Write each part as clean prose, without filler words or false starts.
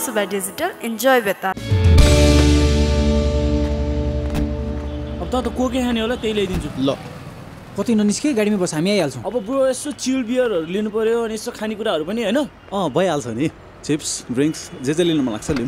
सुबा digital enjoy with us. अब त कोके खाने होला त्यही ल्याइदिन्छु। ल कति ननिस्के गाडीमा बस हामी आइहाल्छौँ। अब ब्रो यसो चिल बियरहरू लिनु पर्यो अनि यसो खानेकुराहरू पनि होइन। भइहाल्छ नि, चिप्स ड्रिङ्क्स जे लिनु मन लाग्छ लिनु।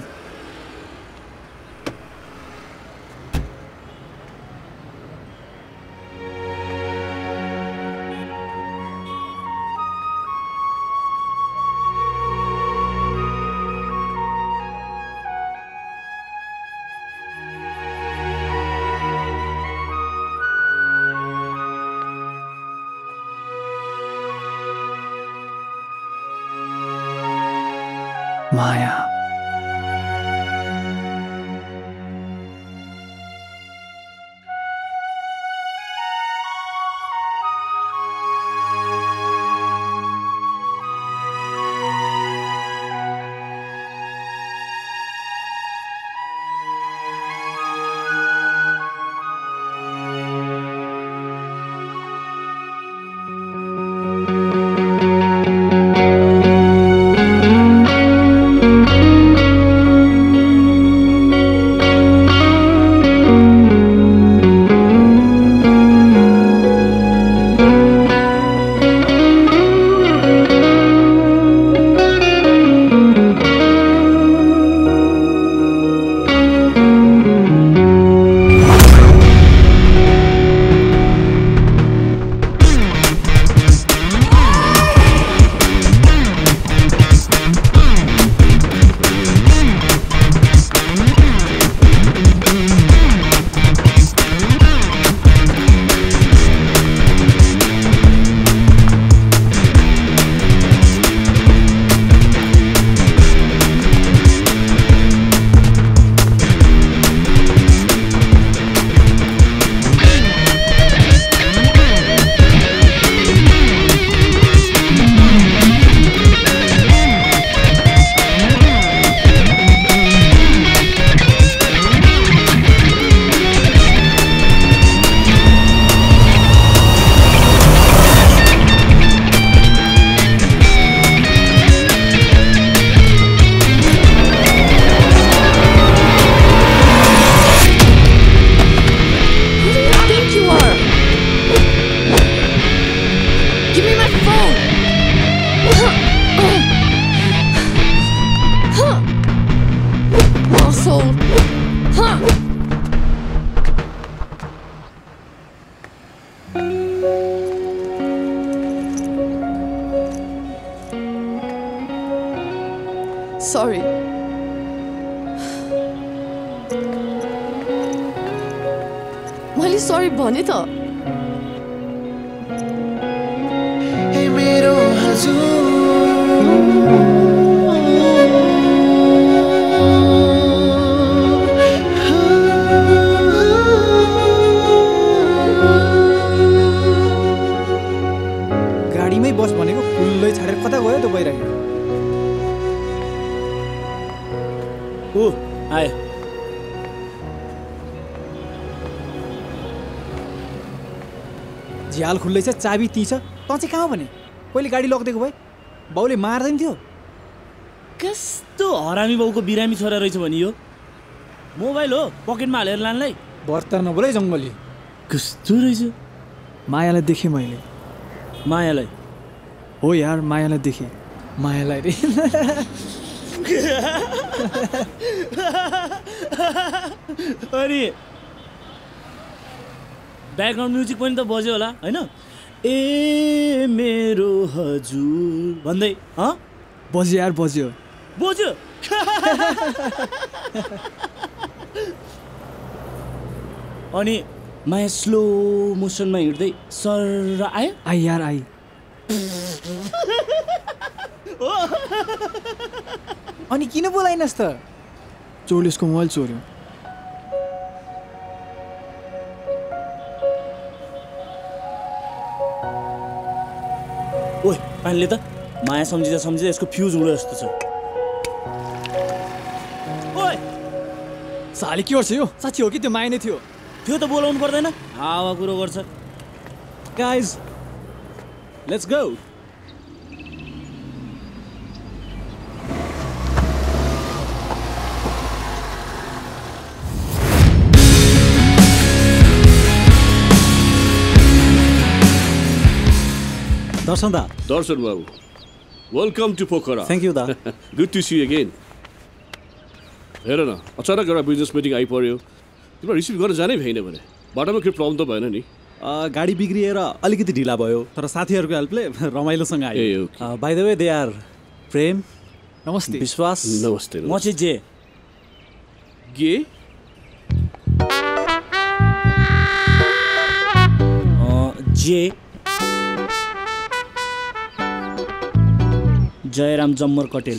माया Sorry. मैले सरी भने त मेरो गाडीमै बस भनेको खुल्लै छाडेर कता गयो त बैरागी? ओ आयो। झ्याल खुल्लै छ, चाबी ती छ, तँ चाहिँ कहाँ भने? कहिले गाडी लगिदिएको भए बाउले मार्दैन थियो। कस्तो हरामी बाउको बिरामी छोरा रहेछ भने यो मोबाइल हो पकेटमा हालेर लानलाई। बर्ता नबोलै जङ्गली। कस्तो रहेछ? मायालाई देखेँ मैले। मायालाई? हो यार, मायालाई देखेँ। मायालाई रे। अनि ब्याकग्राउन्ड म्युजिक पनि त बज्यो होला होइन? ए मेरो हजुर भन्दै बज्यो यार, बज्यो बज्यो। अनि माया स्लो मोसनमा हिँड्दै सर आयो। आई यार आई। अनि किन बोलाइनस् त? चोरले उसको मोबाइल चोर्यो। ओए पानीले त माया सम्झिँदा सम्झिँदा यसको फ्युज उड्यो जस्तो छ। ओए साली के गर्छ यो? साँच्ची हो कि त्यो माया नै थियो? त्यो त बोलाउनु पर्दैन, हावा कुरो गर्छ। Guys let's go. दर्शन दा दर्शन बाबु welcome to Pokhara thank you दा गुड टु सी अगेन हेर न अचानक एउटा बिजनेस मिटिङ आइपर्यो तिमीलाई रिसिभ गर्न जानै भएन भने बाटोमा केही प्रब्लम त भएन नि गाडी बिग्रिएर अलिकति ढिला भयो तर साथीहरूको हेल्पले रमाइलोसँग आयो by the way they are Prem नमस्ते विश्वास नमस्ते म चाहिँ जे गे जे जयराम जम्मर कटेल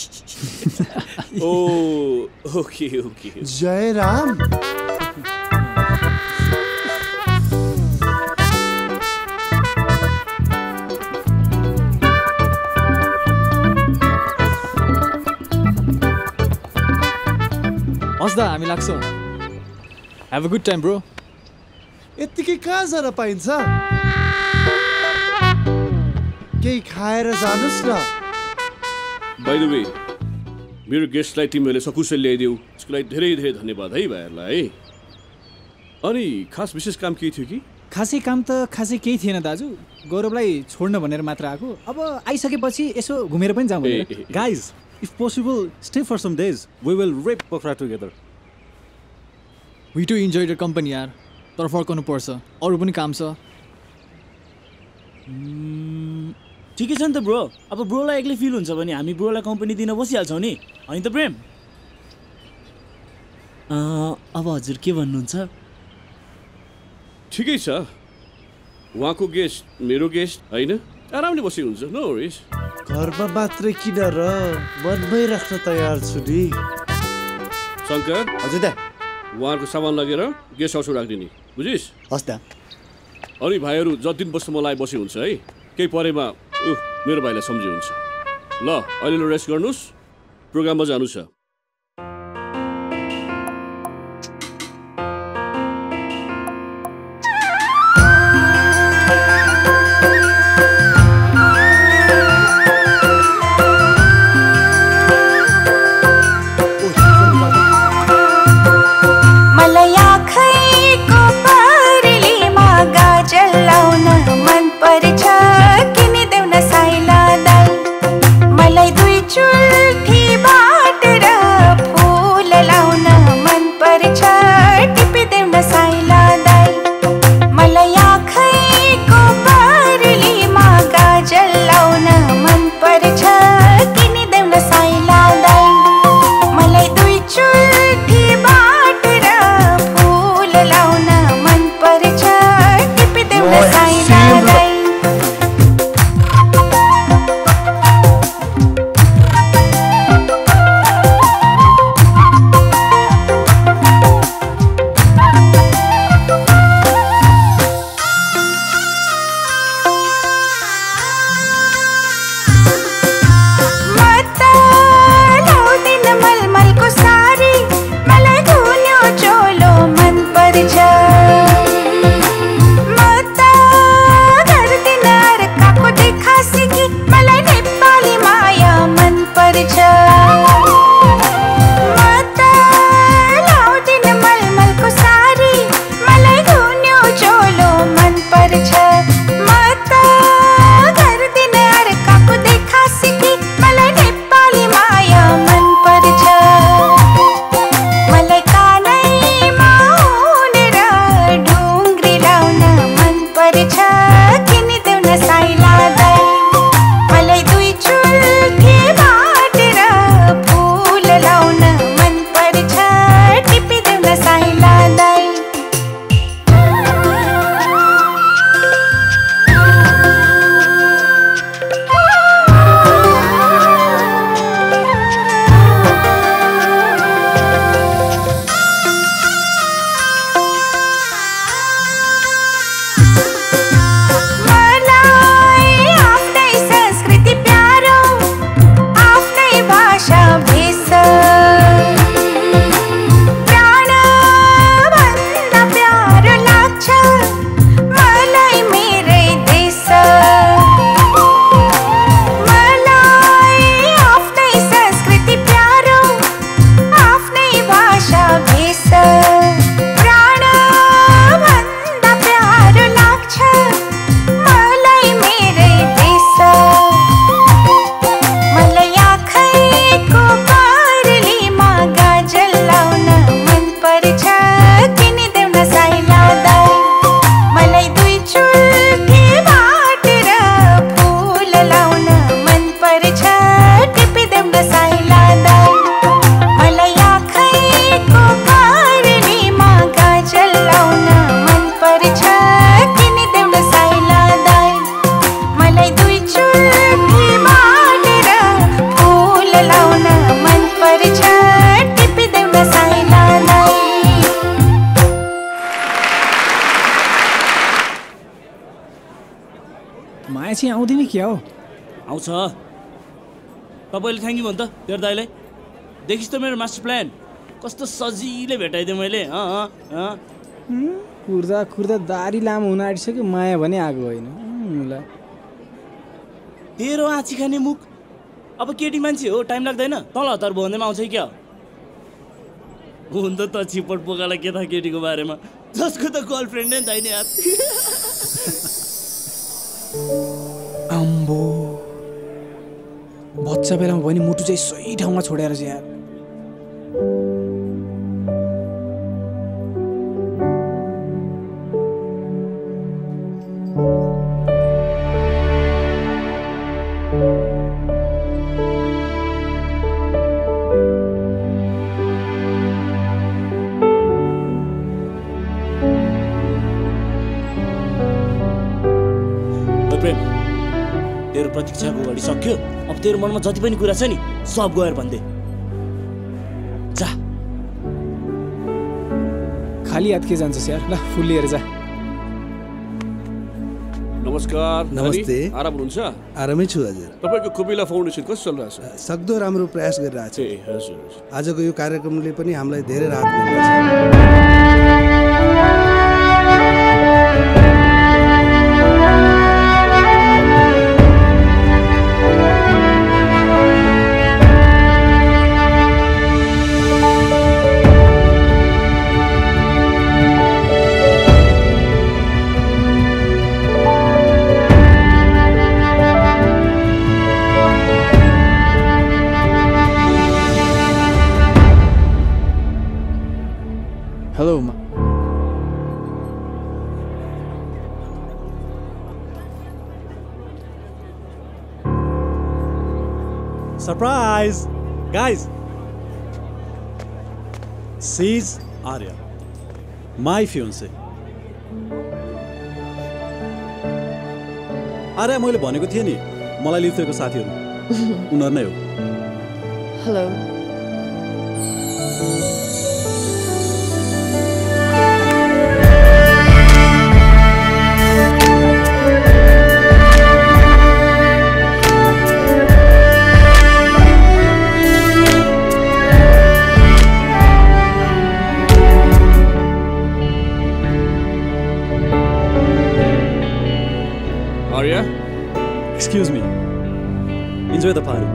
ओ ओके ओके जयराम हस् दा हामी लाग्छौँ have a good time bro यत्तिकै कहाँ जान पाइन्छ केही खाएर जानुस् न बाइ द वे मेरो गेस्टलाई तिमीहरूले सकुशल ल्याइदेऊ त्यसको लागि धेरै धेरै धन्यवाद है भाइहरूलाई है अनि खास विशेष काम के थियो कि खासै काम त खासै केही थिएन दाजु गौरवलाई छोड्न भनेर मात्र आएको अब आइसकेपछि यसो घुमेर पनि जाउँ भनेर guys if possible stay for some days we will rap Pokhara together we to enjoy the company यार तर फर्काउनु पर्छ अरू पनि काम छ ठिकै छ नि त ब्रो अब ब्रोलाई एक्लै फिल हुन्छ भने हामी ब्रोलाई कम्पनी दिन बसिहाल्छौँ नि होइन त प्रेम अब हजुर के भन्नुहुन्छ ठिकै छ उहाँको गेस्ट मेरो गेस्ट होइन आरामले बसी हुन्छ नो वरिज घरमा मात्रै किन र मनमै राख्न तयार छु नि शङ्कर हजुर दा उहाँहरूको सामान लगेर गेस्ट हाउसमा राखिदिने बुझिस् हस् दा अनि भाइहरू जति दिन बस्नु मलाई बसी हुन्छ है केही परेमा मेरो भाइलाई सम्झि हुन्छ ल अहिले रेस्ट गर्नुहोस् प्रोग्राममा जानु छ पछि आउँदैन क्या हो? आउँछ। तपाईँले थ्याङ्क यू भन् त तेरो दाइलाई। देखिस् त मेरो मास्टर प्लान कस्तो सजिलै भेटाइदिएँ मैले। कुर्दा कुर्दा दारी लामो हुन आँटिसक्यो, माया भने आएको होइन। ल तेरो आँची खाने मुख। अब केटी मान्छे हो, टाइम लाग्दैन। तल हतार भन्दैमा आउँछ क्या? हुन त छिपट पोकालाई के थाहा केटीको बारेमा, जसको त गर्लफ्रेन्ड नै छैन यार। आम्बो, बच्चा बेलामा भने मुटु चाहिँ सही ठाउँमा छोडेर चाहिँ यार। तेरो प्रतीक्षाको घडी सक्यो। अब तेरो मनमा जति पनि कुरा छ नि सब गएर भन्दे जा। खाली हात के जान्छस् यार? ल फुल लिएर जा। नमस्कार। नमस्ते। आराम हुनुहुन्छ? आरामै छु हजुर। तपाईँको कुमिला फाउन्डेसन कस्तो चलिरहेछ? सक्दो राम्रो प्रयास गरिरहेको छ। ए हजुर। आजको यो कार्यक्रमले पनि हामीलाई धेरै राहत मिल्छ। Hello surprise guys, she's Arya, my fiancée. Arya मैले भनेको थिएँ नि मलाई लिथुएको साथीहरू उनीहरू नै हो। Hello. Arya? Excuse me. Enjoy the party.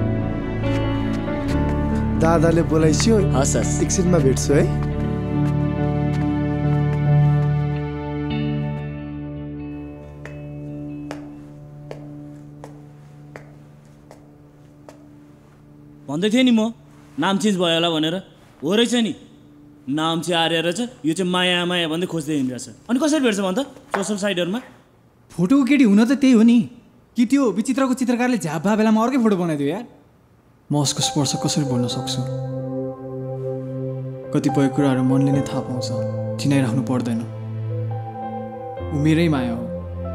दादाले बोलाइसियो। हस् हस्। एकछिनमा भेट्छु है। भन्दै थिएँ नि म नाम चेन्ज भयो होला भनेर। हो रहेछ नि, नाम चाहिँ आर्या रहेछ, यो चाहिँ माया माया भन्दै खोज्दै हिँडिरहेछ। अनि कसरी भेट्छ भन् त सोसल साइटहरूमा? फोटोको केटी हुन त त्यही हो नि। कि त्यो विचित्रको चित्रकारले झापा बेलामा अर्कै फोटो बनाइदियो यार। म उसको स्पर्श कसरी भुल्न सक्छु? कतिपय कुराहरू मनले नै थाहा पाउँछ, चिनाइराख्नु पर्दैन। ऊ मेरै माया हो।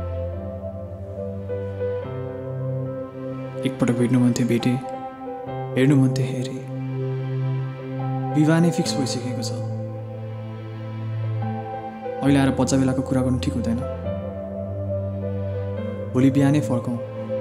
एकपटक भेट्नु मन थियो भेटेँ, हेर्नु मन थियो हेरेँ। विवाह नै फिक्स भइसकेको छ। अहिले आएर बच्चा बेलाको कुरा गर्नु ठिक हुँदैन। भोलि बिहानै फर्कौँ।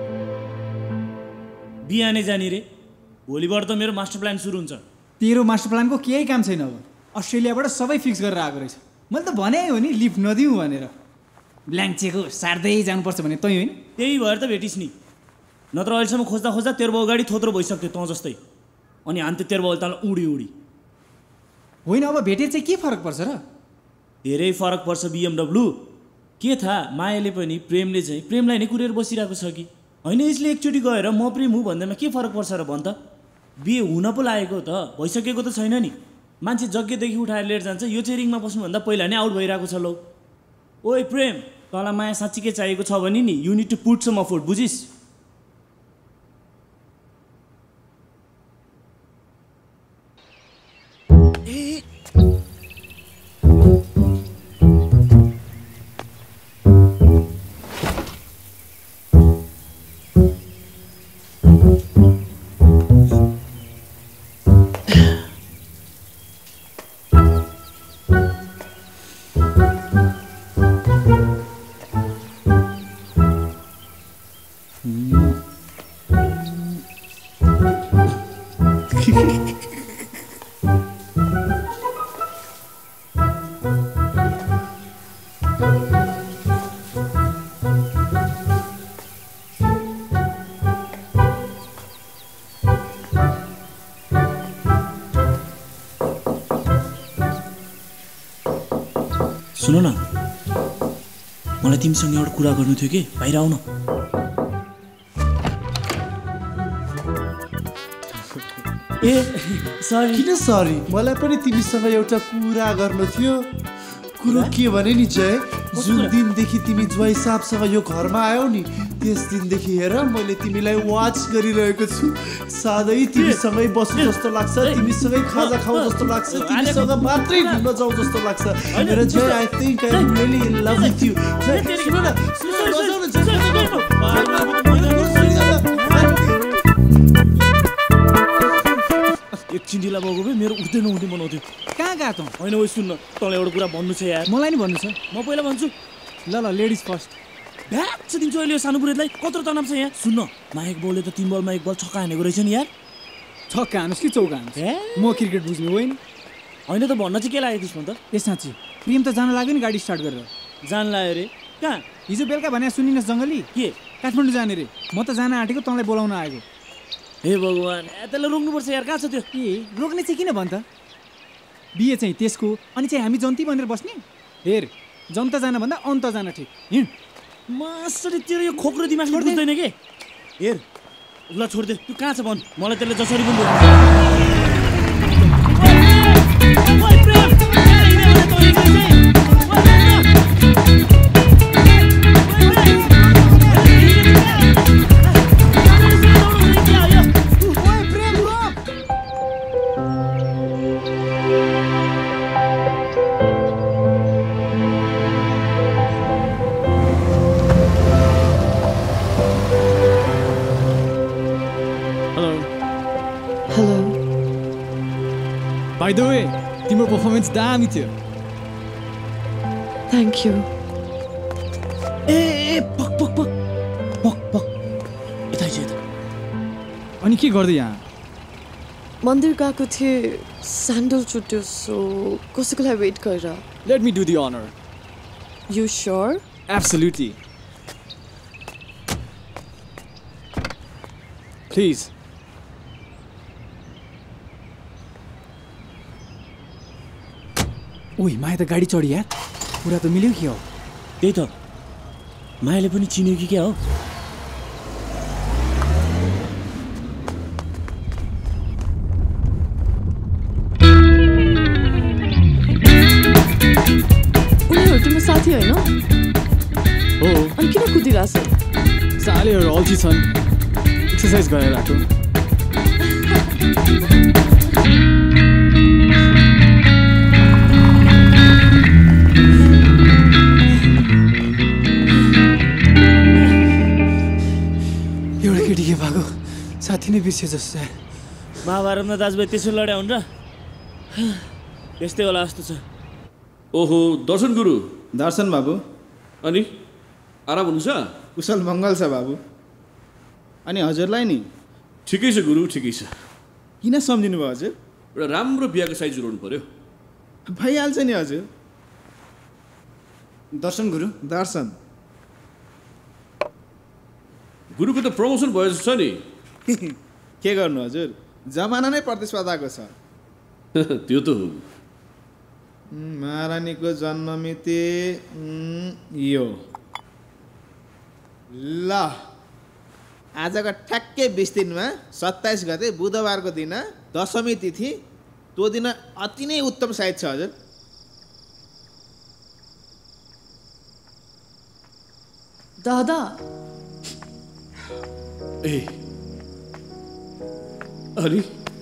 बिहानै जाने रे? भोलिबाट त मेरो मास्टर प्लान सुरु हुन्छ। तेरो मास्टर प्लानको केही काम छैन। अब अस्ट्रेलियाबाट सबै फिक्स गरेर आएको रहेछ। मैले त भने हो नि लिफ्ट नदिउँ भनेर। ब्ल्याङ्क चेक हो, सार्दै जानुपर्छ भने तै होइन? त्यही भएर त भेटिस् नि, नत्र अहिलेसम्म खोज्दा खोज्दा तेरो बाउ गाडी थोत्रो भइसक्यो तँ जस्तै। अनि हान्थ्यो तेरो बाउ तँलाई उडी उडी। होइन अब भेटे चाहिँ के फरक पर्छ र? धेरै फरक पर्छ BMW। के थाहा मायाले पनि प्रेमले चाहिँ प्रेमलाई नै कुरेर बसिरहेको छ कि होइन? यसले एकचोटि गएर म प्रेम हुँ भन्दैमा के फरक पर्छ र भन् त? बिहे हुन पो लागेको त भइसकेको त छैन नि। मान्छे जग्गेदेखि उठाएर लिएर जान्छ, यो चाहिँ रिङमा बस्नुभन्दा पहिला नै आउट भइरहेको छ। लौ ओइ प्रेम, तँलाई माया साँच्चीकै चाहिएको छ भने नि you need to put some effort, बुझिस्? सुन न, मलाई तिमीसँग एउटा कुरा गर्नु थियो कि, बाहिर आउन। ए सरी। किन सरी? मलाई पनि तिमीसँग एउटा कुरा गर्नु थियो। कुरो के भने नि जय, जुन दिनदेखि तिमी ज्वाइँ साहबसँग यो घरमा आयौ नि, त्यस दिनदेखि हेर मैले तिमीलाई वाच गरिरहेको छु। सधैँ तिमीसँगै बस्नु जस्तो लाग्छ, तिमीसँगै खाजा खाऊ जस्तो लाग्छ, तिमीसँग मात्रै घुम्न जाऊ जस्तो लाग्छ। हेर Jay, I think I am really in love with you. Jay सुन न, एकछिन ढिला भएको भए मेरो उठ्दै नउठ्ने बनाउँथ्यो। कहाँ गएको त? होइन ओ सुन्न, तँलाई एउटा कुरा भन्नु छ यार। मलाई नि भन्नु छ। म पहिला भन्छु। ल लेडिज फर्स्ट। भ्याक छ दिन्छु अहिले यो सानो पुरेतलाई। कत्रो तनाव छ यहाँ? सुन्न, माइक बलले त 3 बलमा 1 बल छक्का हानेको रहेछ नि यार। छक्का हानुस् कि चौका हानुस्, म क्रिकेट बुझ्ने होइन। होइन त भन्न चाहिँ के लाग्यो त्यसमा त? ए साँच्ची प्रेम त जान लाग्यो नि गाडी स्टार्ट गरेर। जान लाग्यो रे? कहाँ? हिजो बेलुका भने सुनिनस् जङ्गली के काठमाडौँ जाने रे। म त जान आँटेको, तँलाई बोलाउन आएको। हे भगवान्, त्यसलाई रोक्नुपर्छ यार। कहाँ छ त्यो? ए रोक्ने चाहिँ किन भन् त? बिहे चाहिँ त्यसको, अनि चाहिँ हामी जन्ती भनेर बस्ने? हेर, जन्त जान भन्दा अन्त जान ठिक। हिँड। मासरी तेरो यो खोक्रो दिमाग बुझ्दैन के? हेर ल छोड्दे, तँ कहाँ छ भन्, मलाई त्यसले जसरी पनि By the way, तिम्रो पर्फर्मेन्स दामी थियो। Thank you. ए पक पक पक पक पक यता आइज यता। अनि के गर्दै यहाँ? मन्दिर गएको थिएँ, स्यान्डल चुट्यो, सो कसैको लागि वेट गरेर। Let me do the honor. You sure? Absolutely. Please. ओइ माया त गाडी चढी यार, कुरा त मिल्यो कि हो? त्यही त, मायाले पनि चिन्यो कि क्या हो? उनीहरू तिम्रो साथी होइन? हो। अनि किन कुदिरहेछ? सालेहरू अल्छी छन्, एक्सर्साइज गरेर आएको। साथी नै बिर्से जस्तो। महाभारतमा दाजुभाइ त्यसो लड्या हुन् र? त्यस्तै होला जस्तो छ। ओहो, दर्शन गुरु। दर्शन बाबु। अनि आराम हुनुहुन्छ? कुशल मङ्गल छ बाबु। अनि हजुरलाई नि? ठिकै छ गुरु, ठिकै छ। किन सम्झिनु भयो हजुर? एउटा राम्रो बिहाको साइज जुराउनु पर्यो। भइहाल्छ नि हजुर। दर्शन गुरु। दर्शन गुरुको त प्रमोसन भयो जस्तो छ नि। के गर्नु हजुर, जमाना नै प्रतिस्पर्धाको छ। त्यो त हो। महारानीको जन्ममिति यो ल आजको ठ्याक्कै 20 दिनमा 27 गते बुधबारको दिन दशमी तिथि। त्यो दिन अति नै उत्तम साइज छ हजुर। दादा ए अनि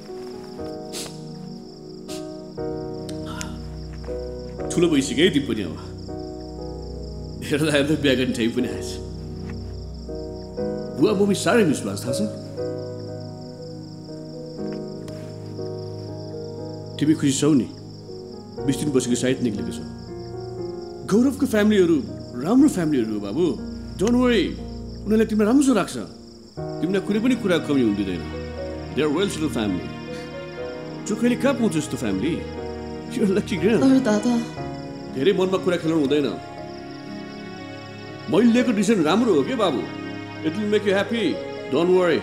ठुलो भइसक्यो है ती पनि। अब हेर्दा हेर्दा बिहा गर्ने टाइम पनि आएछ। बुवा मम्मी साह्रै मिस भएको थाहा छ। तिमी खुसी छौ नि? 20 दिन बसेको साइट निक्लेको छ। गौरवको फ्यामिलीहरू राम्रो फ्यामिलीहरू हो बाबु। डोन्ट वरी, उनीहरूले तिमीलाई राम्रो राख्छ। तिमीलाई कुनै पनि कुरा कमी हुन दिँदैन। They are well settle family. जो कहिले कहाँ पाउँछ यस्तो family? You are lucky girl. तर दादा धेरै मनमा कुरा खेलाउनु हुँदैन। मैले लिएको डिसिजन राम्रो हो के बाबु? It will make you happy, don't worry.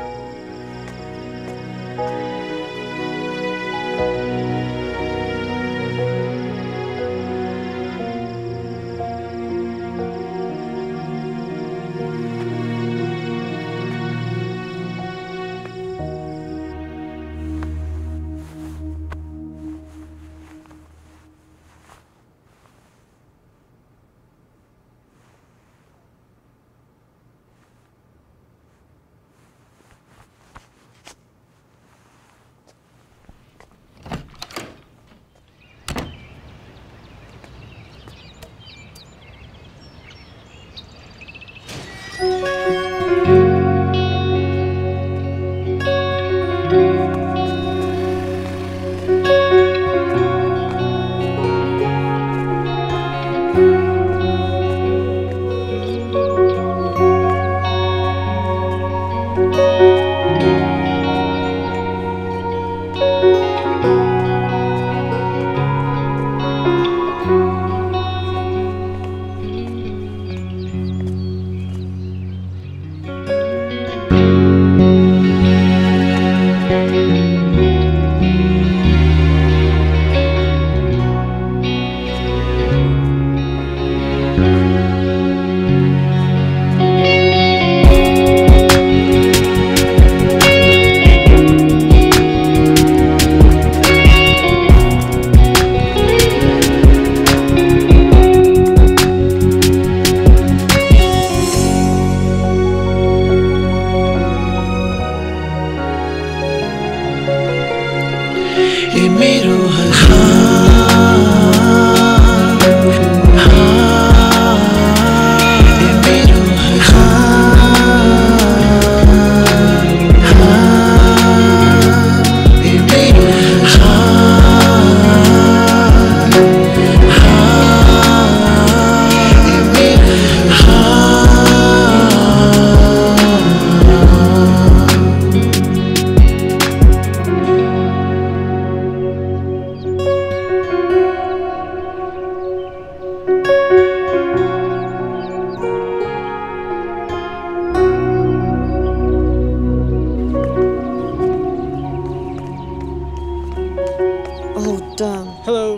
Hello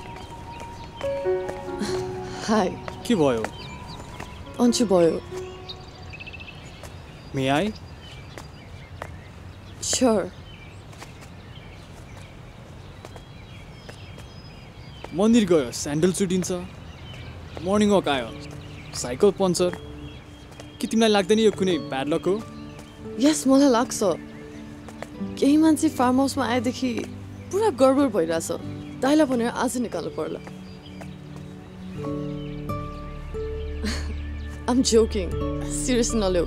hi के भयो? अन्चु भयो मे आई? स्योर मन्दिर गयो स्यान्डल चुटिन्छ, मर्निङ वक आयो साइकल पङ्चर। के तिमीलाई लाग्दैन यो कुनै ब्याड लक हो? यस मलाई लाग्छ। केही मान्छे फार्म हाउसमा आएदेखि पुरा गडबड भइरहेछ। दाइलाई भनेर आज निकाल्नु पर्ला। आइम जोकिङ, सिरियस नलेऊ।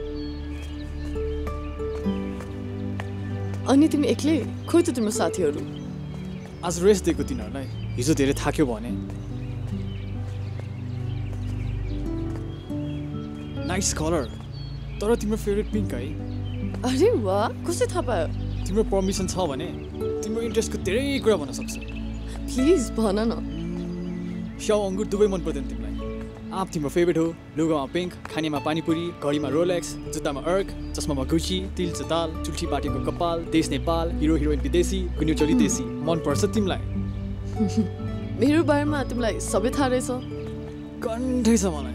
अनि तिमी एक्लै? खोइ त तिम्रो साथीहरू? आज रेस्ट दिएको तिनीहरूलाई, हिजो धेरै थाक्यो भने। नाइस कलर, तर तिम्रो फेभरेट पिङ्क है? अरे वाह, कसले थाहा पायो? तिम्रो पर्मिसन छ भने तिम्रो इन्ट्रेस्टको धेरै कुरा भन्न सक्छ। प्लिज भन न। स्याउ अङ्गुर दुवै मन पर्दैन तिमीलाई? आप तिम्रो फेभरेट हो। लुगामा पिङ्क, खानेमा पानीपुरी, घडीमा रोलेक्स, जुत्तामा अर्क, चस्मामा गुची, तिल चताल, चुल्ठी बाटेको कपाल, देश नेपाल, हिरो हिरोइन विदेशी, गुन्यु चोली देशी। मन पर्छ तिमीलाई? मेरो बारेमा तिमीलाई सबै थाहा रहेछ? कन्ठै छ मलाई।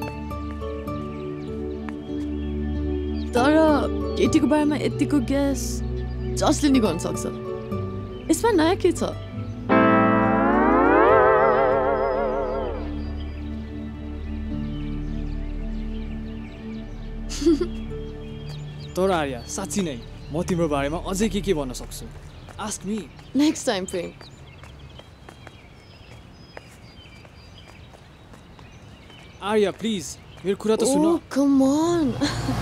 तर केटीको बारेमा यतिको ग्यास जसले नि गर्न सक्छ। यसमा नयाँ के छ? तर आर्या साँच्ची नै म तिम्रो बारेमा अझै के भन्न सक्छु। Ask me. नेक्स्ट टाइम प्रेम। आर्या प्लिज मेरो कुरा त सुन। Oh, come on.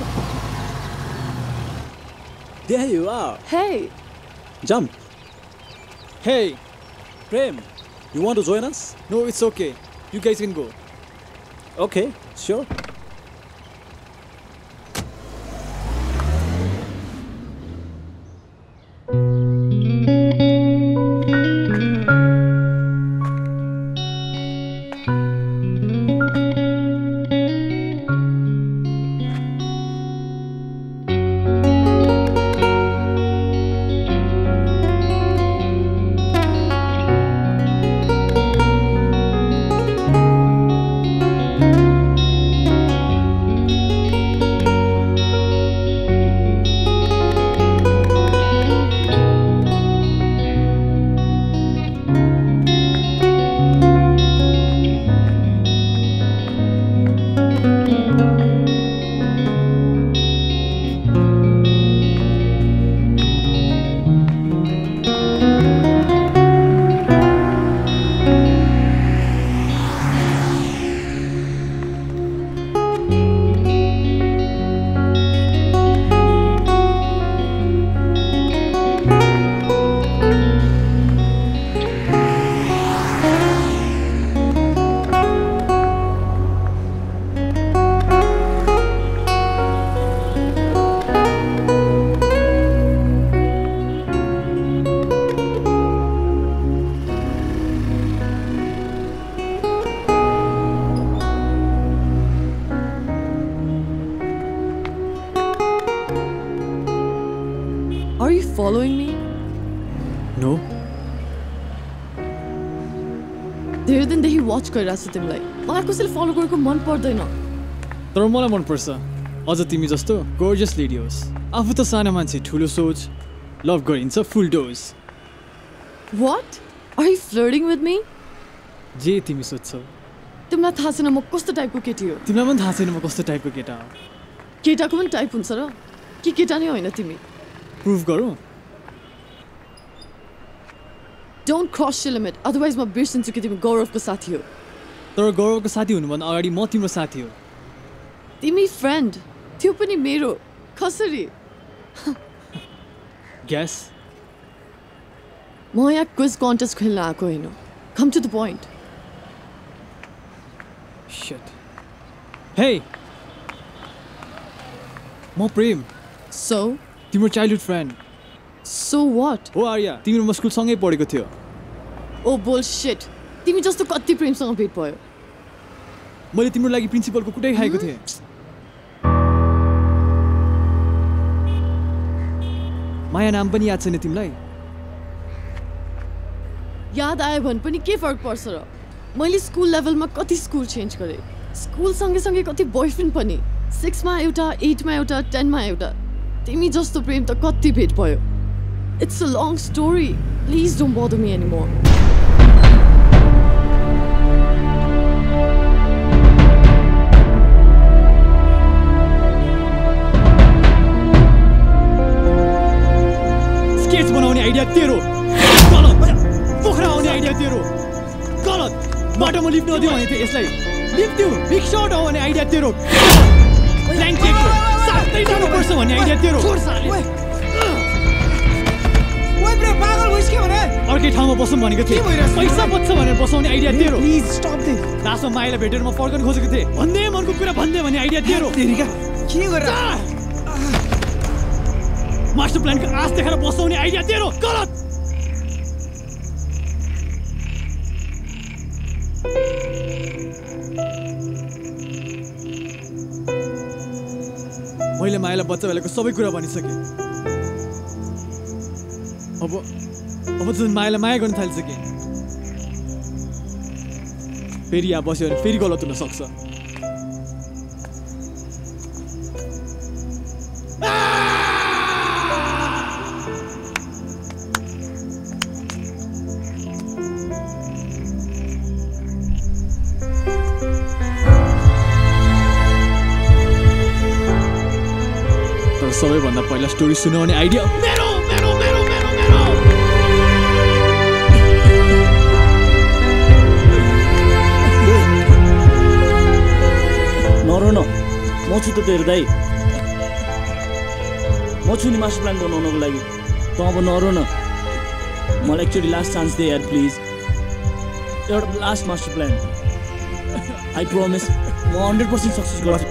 There you are. Hey. Jump. Hey. Prem, you want to join us? No, it's okay. You guys can go. Okay, sure. Are you following me? No. धेरै दिनदेखि watch गरिरहेको छु तिमीलाई मलाई कसैले फलो गरेको मन पर्दैन तर मलाई मनपर्छ अझ तिमी जस्तो गोर्जियस लेडी होस् आफू त सानो मान्छे ठुलो सोच लभ गरिन्छ full dose What? Are you flirting with me? जे तिमी सोध्छौ तिमीलाई थाहा छैन म कस्तो टाइपको केटी हो तिमीलाई पनि थाहा छैन म कस्तो टाइपको केटा हो केटाको पनि टाइप हुन्छ र कि केटा नै होइन तिमी प्रुभ गरौँ Don't cross your limit otherwise म बिर्सिन्छु कि तिमी गौरवको साथी हो तर गौरवको साथी हुनुभन्दा अगाडि म तिम्रो साथी हो तिमी फ्रेन्ड त्यो पनि मेरो कसरी ग्यास म यहाँ क्विज कन्टेस्ट खेल्न आएको होइन come to the point Shit. Hey! म प्रेम So? तिम्रो चाइल्डहुड फ्रेन्ड So what? हो आर्या तिमी म स्कुल सँगै पढेको थियो Oh bullshit. तिमी जस्तो कति प्रेमसँग भेट भयो मैले तिम्रो लागि प्रिन्सिपलको कुटै खाएको थिएँ माया नाम पनि याद छैन तिमीलाई याद आयो भने पनि के फरक पर्छ र मैले स्कुल लेभलमा कति स्कुल चेन्ज गरेँ स्कुल सँगै कति बोयफ्रेन्ड पनि 6 मा एउटा 8 मा एउटा 10 मा एउटा तिमी जस्तो प्रेम त कति भेट भयो It's a long story. Please don't bother me anymore. Sketch बनाउने आइडिया तेरो गलत पोखरा आउने आइडिया तेरो गलत बाटोमा लिफ्ट नदियो भने थियो यसलाई लिफ्ट दिउ बिग शट हो भने आइडिया तेरो ब्ल्याङ्क चेक साथै जानुपर्छ भन्ने आइडिया तेरो अर्कै ठाउँमा बसौँ भनेको थिएँ पैसा बच्छ भनेर बसाउने आइडिया तेरो लास्टमा मायालाई भेटेर म फर्कन खोजेको थिएँ भन्दै मनको कुरा भन्दै भन्ने आइडिया तेरो के गरेर मास्टर प्लानको आश देखाएर बसाउने आइडिया तेरो गलत मैले मायालाई बच्चा बेलाको सबै कुरा भनिसकेँ अब जुन मायालाई माया गर्न थालिसकेँ फेरि यहाँ बस्यो भने फेरि गलत हुन सक्छ तर सबैभन्दा पहिला स्टोरी सुनाउने आइडिया मेरो नरोन म छु त तेरो दाइ म छु नि मास्टर प्लान बनाउनको लागि त अब नरोन मलाई एकचोटि लास्ट चान्स दे यार प्लिज एउटा last master plan I promise म 100% सक्सेस गर्छु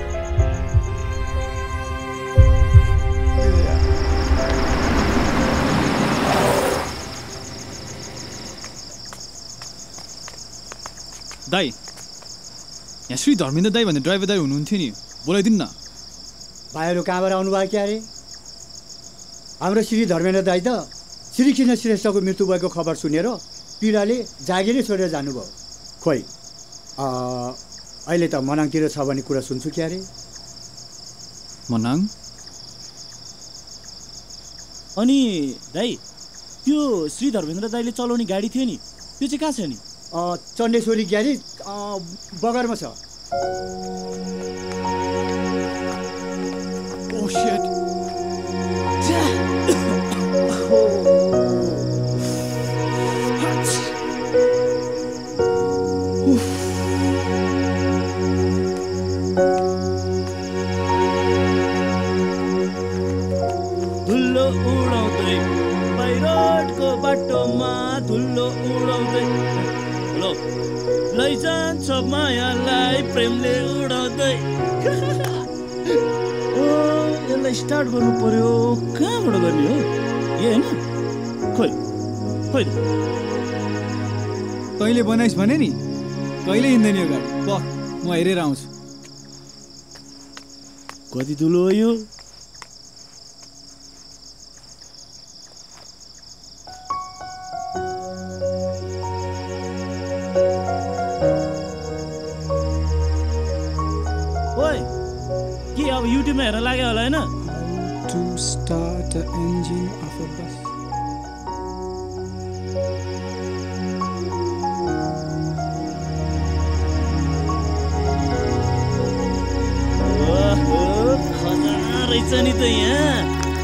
दाइ यहाँ श्री धर्मेन्द्र दाई भन्ने ड्राइभर दाई हुनुहुन्थ्यो नि बोलाइदिनु न भाइहरू कहाँबाट आउनुभयो क्या अरे हाम्रो श्री धर्मेन्द्र दाई त श्रीकृष्ण श्रेष्ठको मृत्यु भएको खबर सुनेर पीडाले जागिरै छोडेर जानुभयो खोइ अहिले त मनाङतिर छ भन्ने कुरा सुन्छु क्या अरे मनाङ अनि दाइ त्यो श्री धर्मेन्द्र दाईले चलाउने गाडी थियो नि त्यो चाहिँ कहाँ छ नि चण्डेश्वरी ग्यारेज बगरमा छ Oh shit. धुलो उडाउँदै बाहिरको बाटोमा धुलो उडाउँदै हेलो लैजान्छ मायालाई प्रेमले उडाउँदै यसलाई स्टार्ट गर्नु पर्यो कहाँबाट गर्ने हो ए होइन खोइ तैँले बनाइस् भने नि कहिले हिँड्दैन यो गाडी पख म हेरेर आउँछु कति धुलो हो यो हेर्न लाग्यो होला हैन to start the engine of a bus. खजाना रहेछ नि त यहाँ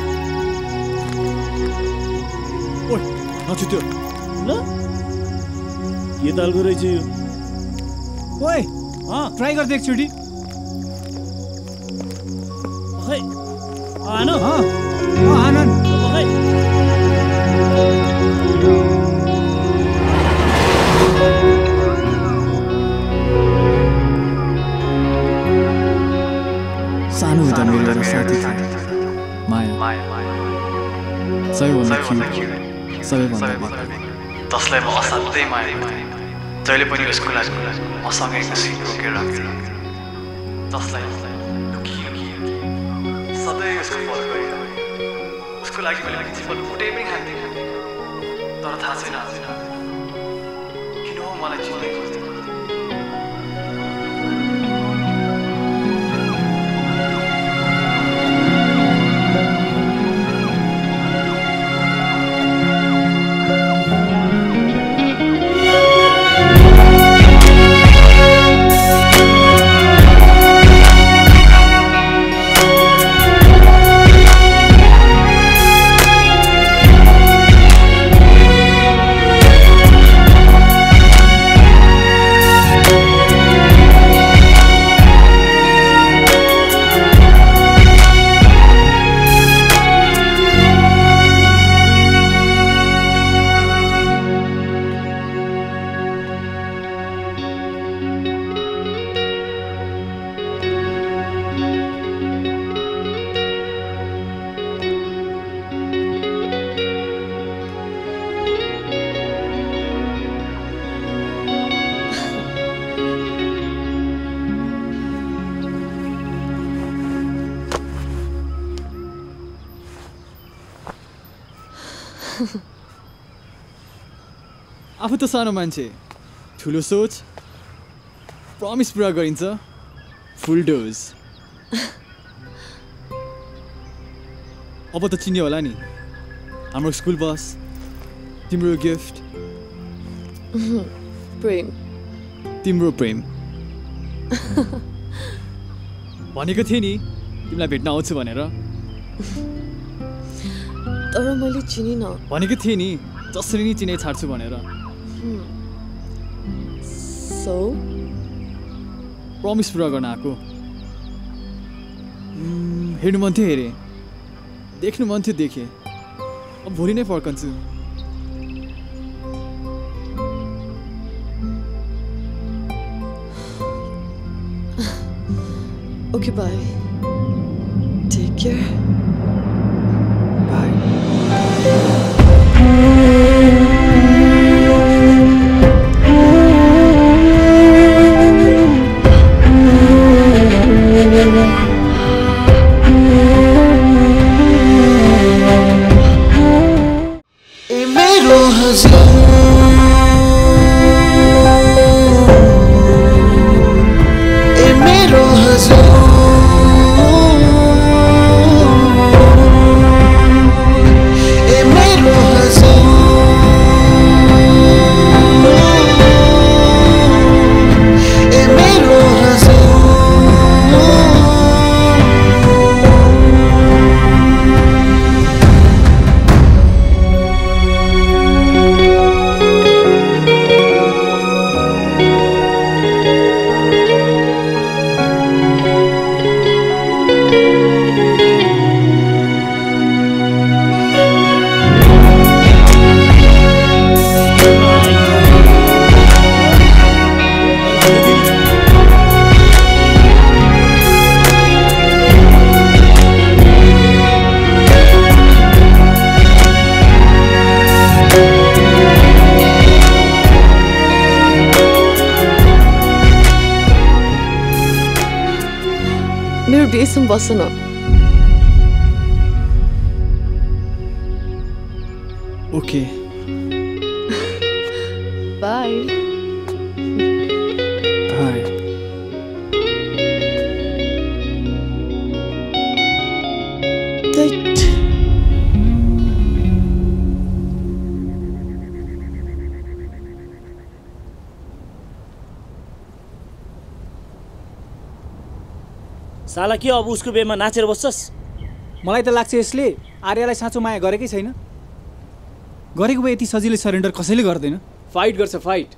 ओइ नछुट्यो ल के तालको रहेछ यो ओइ ट्राई गर्दै एकचोटि खै आनो आनन्द खै सानो हुँदा मेरो एउटा साथी थियो माया सबैभन्दा क्युट सबैभन्दा जसलाई म असाध्यै माया गर्थेँ जहिले पनि उसको लागि मसँगै सिट रोकेर जसलाई सधैँ उसको फल गरेर उसको लागि मैले प्रिन्सिपल फुटै पनि खान्थेँ तर थाहा छैन किन हो मलाई चिन्दै खोज्दै आफू त सानो मान्छे ठुलो सोच प्रमिस पुरा गरिन्छ फुल डोज अब त चिन्यो होला नि हाम्रो स्कुल बस तिम्रो गिफ्ट प्रेम तिम्रो प्रेम भनेको थिएँ नि तिमीलाई भेट्न आउँछु भनेर तर मैले चिनिनँ भनेको थिएँ नि जसरी नि चिने छाड्छु भनेर सो प्रमिस पुरा गर्न आएको हेर्नु मन थियो हेरेँ देख्नु मन थियो देखेँ अब भोलि नै फर्कन्छु ओके बाई टेक केयर बेसम बस न ओके बाय बाय साला के अब उसको बेमा नाचेर बस्छस्? मलाई त लाग्छ यसले आर्यलाई साँचो माया गरेकै छैन। गरेको भए यति सजिलै सरेन्डर कसैले गर्दैन। फाइट गर्छ फाइट।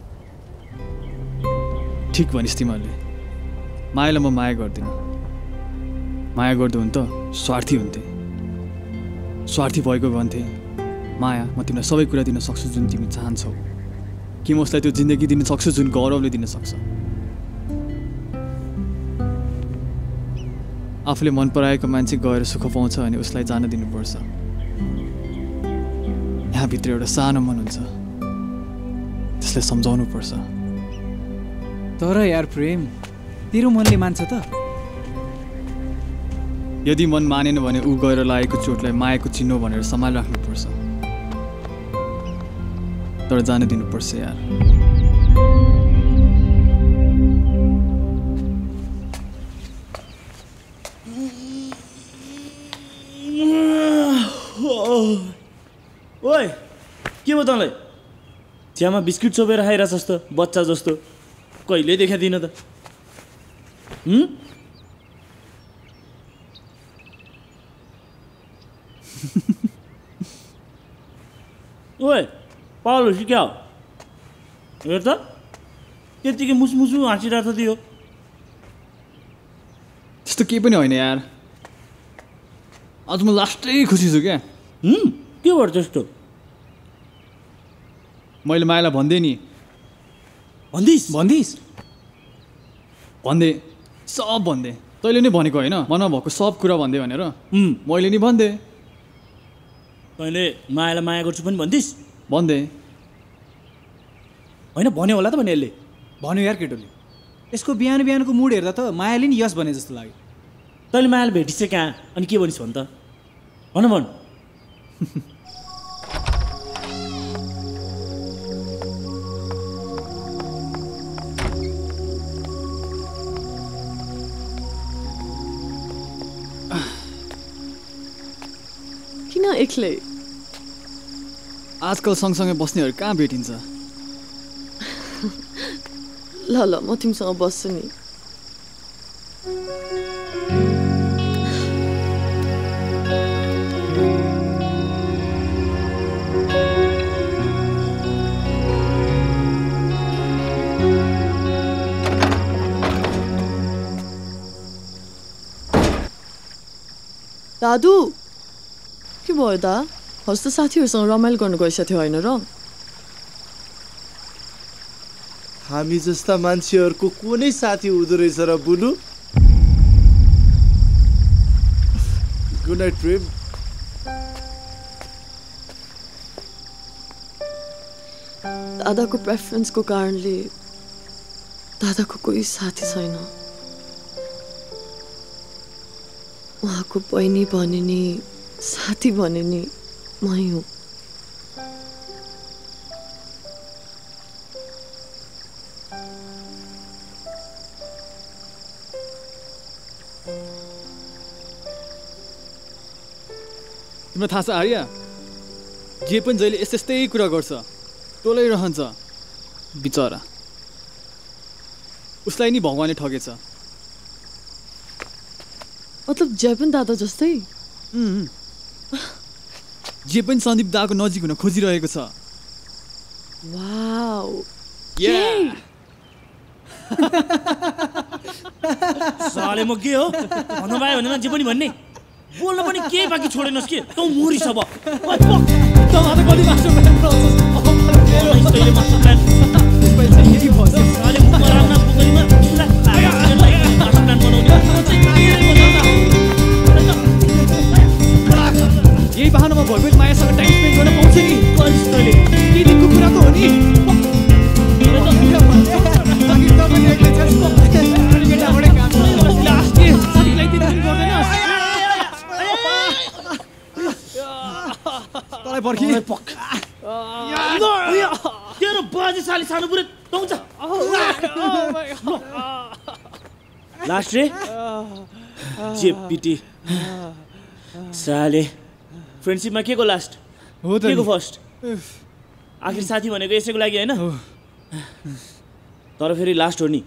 ठिक भनिस् तिमीहरूले। मायालाई म माया गर्दिनँ। माया गर्दो हुन् त स्वार्थी हुन्थे। स्वार्थी भएको भन्थे माया म तिमीलाई सबै कुरा दिन सक्छु जुन तिमी चाहन्छौ। कि म उसलाई त्यो जिन्दगी दिन सक्छु जुन गौरवले दिन सक्छ। आफूले मन पराएको मान्छे गएर सुख पाउँछ भने उसलाई जान दिनुपर्छ। यहाँभित्र एउटा सानो मन हुन्छ त्यसलाई सम्झाउनु पर्छ। तर यार प्रेम तेरो मनले मान्छ त? यदि मन मानेन भने ऊ गएर लागेको चोटलाई मायाको चिन्ह भनेर सम्हाल राख्नुपर्छ। तर जान दिनुपर्छ यार। ओए के भयो तँलाई? चियामा बिस्किट चोपेर खाइरहेछस् त बच्चा जस्तो। कहिले देखाइदिन त? ओए पावल क्या हो? हेर त त्यतिकै मुसमुसु हाँसिरहेको छ त्यो। त्यस्तो केही पनि होइन यार। आज म लास्टै खुसी छु क्या। के भयो त्यस्तो? मैले मायालाई भन्दै नि। भन्दिस्? भन्दै सब भन्दै। तैँले नै भनेको होइन मनमा भएको सब कुरा भन्दै भनेर। मैले नि भन्दै। तैँले मायालाई माया गर्छु पनि भन्दिस्? भन्दै। होइन भन्यो होला त भने यसले। भन्यो यार केटोले। यसको बिहान बिहानको मुड हेर्दा त मायाले नि यस भने जस्तो लाग्यो। तैँले मायाले भेटिस् चाहिँ कहाँ? अनि के भनिस् भन् त? भन। किन एक्लै? आजकल सँगसँगै बस्नेहरू कहाँ भेटिन्छ? ल म तिमीसँग बस्छु नि। दादु के भयो दा? हस् त साथीहरूसँग रमाइलो गर्नु गइसकेको थियो होइन र? हामी जस्ता मान्छेहरूको कुनै साथी हुँदो रहेछ र बुलु? गुड नाइट प्रेम। दादाको प्रेफरेन्सको कारणले दादाको कोही साथी छैन। उहाँको बहिनी भने नि साथी भने नि मै हुँ। तिमीलाई थाहा छ आर्या जे पनि जहिले यस्तै कुरा गर्छ टोलाइरहन्छ बिचरा। उसलाई नि भगवानले ठगेछ। मतलब जय पनि दादा जस्तै? जे पनि सन्दीप दाको नजिक हुन खोजिरहेको छ। वाउ साले म के हो भन्नु पायो भने जे पनि भन्ने बोल्न पनि केही बाँकी छोडेनस् के? तँ मोरिस अब। यही बहानामा भइगयो मायासँग टाइम स्पेन्ड गर्न पाउँछ नि। के दिनको कुरा त हो नि। तेरो बाजे साली सानो पुरै पाउँछ। लास्ट रे जे पिटी साले फ्रेन्डसिपमा के को लास्ट हो त के को नि। फर्स्ट आखिर साथी भनेको यसैको लागि होइन तर फेरि लास्ट हो नि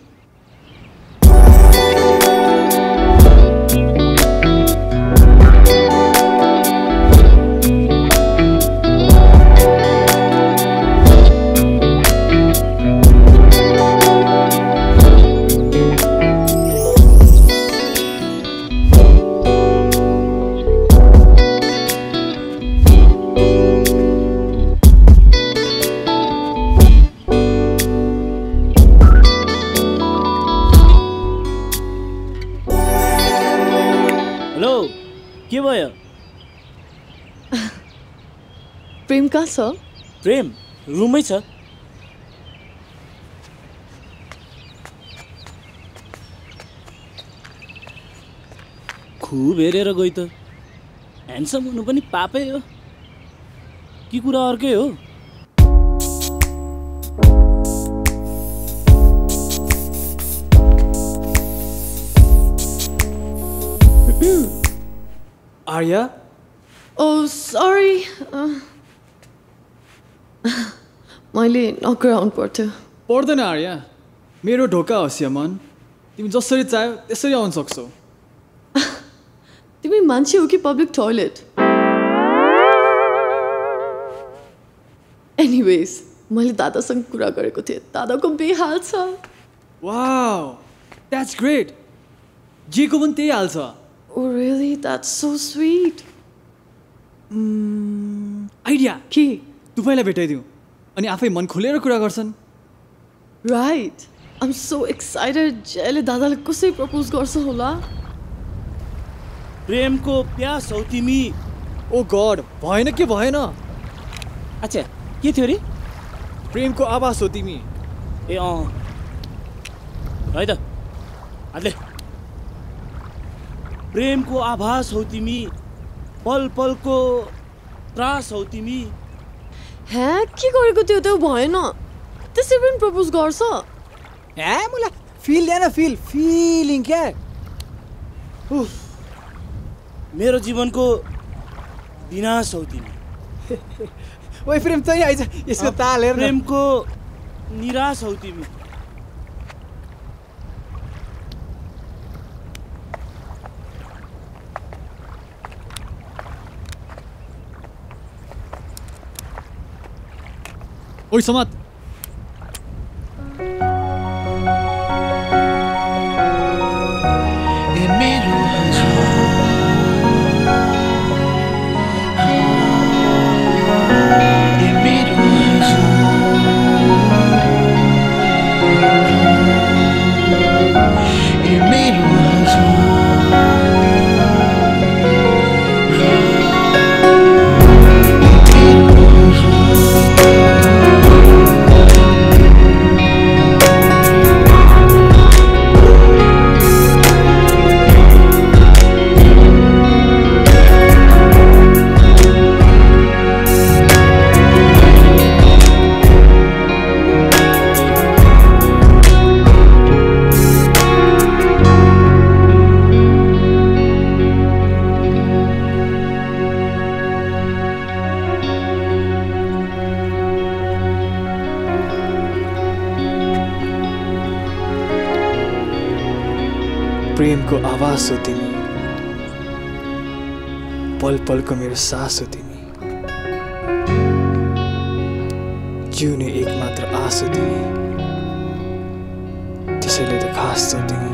के भयो प्रेम कहाँ छ प्रेम रुममै छ खुब हेरेर गई त ह्यान्डसम हुनु पनि पापै हो कि कुरा अर्कै हो आर्या Oh, sorry. मैले नक आउनु पर्थ्यो पर्दैन आर्या मेरो ढोका होस् यमन तिमी जसरी चाह्यो त्यसरी आउन सक्छौ तिमी मान्छे हो कि पब्लिक टोयलेट एनिवेज मैले दादासँग कुरा गरेको थिएँ दादाको बेहाल छ वाउ द्याट्स ग्रेट जेको पनि त्यही हाल छ Oh really? That's so sweet. Idea के दुबईलाई भेटाइदिउँ अनि आफै मन खोलेर कुरा गर्छन् Right. I'm so excited. जयले दादाले कसरी प्रपोज गर्छ होला प्रेमको प्यास हौ तिमी ओ गॉड भएन के भएन अच्छा के थियो रे प्रेमको आवाज हो तिमी ए है त हातले प्रेमको आभास हौ तिमी पल पलको त्रास हौ तिमी ह्या के गरेको त्यो त्यो भएन त्यसै पनि प्रपोज गर्छ ए मलाई फिल ल्यान फिलिङ क्या मेरो जीवनको विनाश हौ तिमी ओइ प्रेम तै आइज यसको ताल हेर प्रेमको निराश हौ तिमी ओइ समात प्रेमको आवाज हो तिमी पल पलको मेरो सास हो तिमी जिउने एक मात्र आस हो तिमी त्यसैले त खास छौ तिमी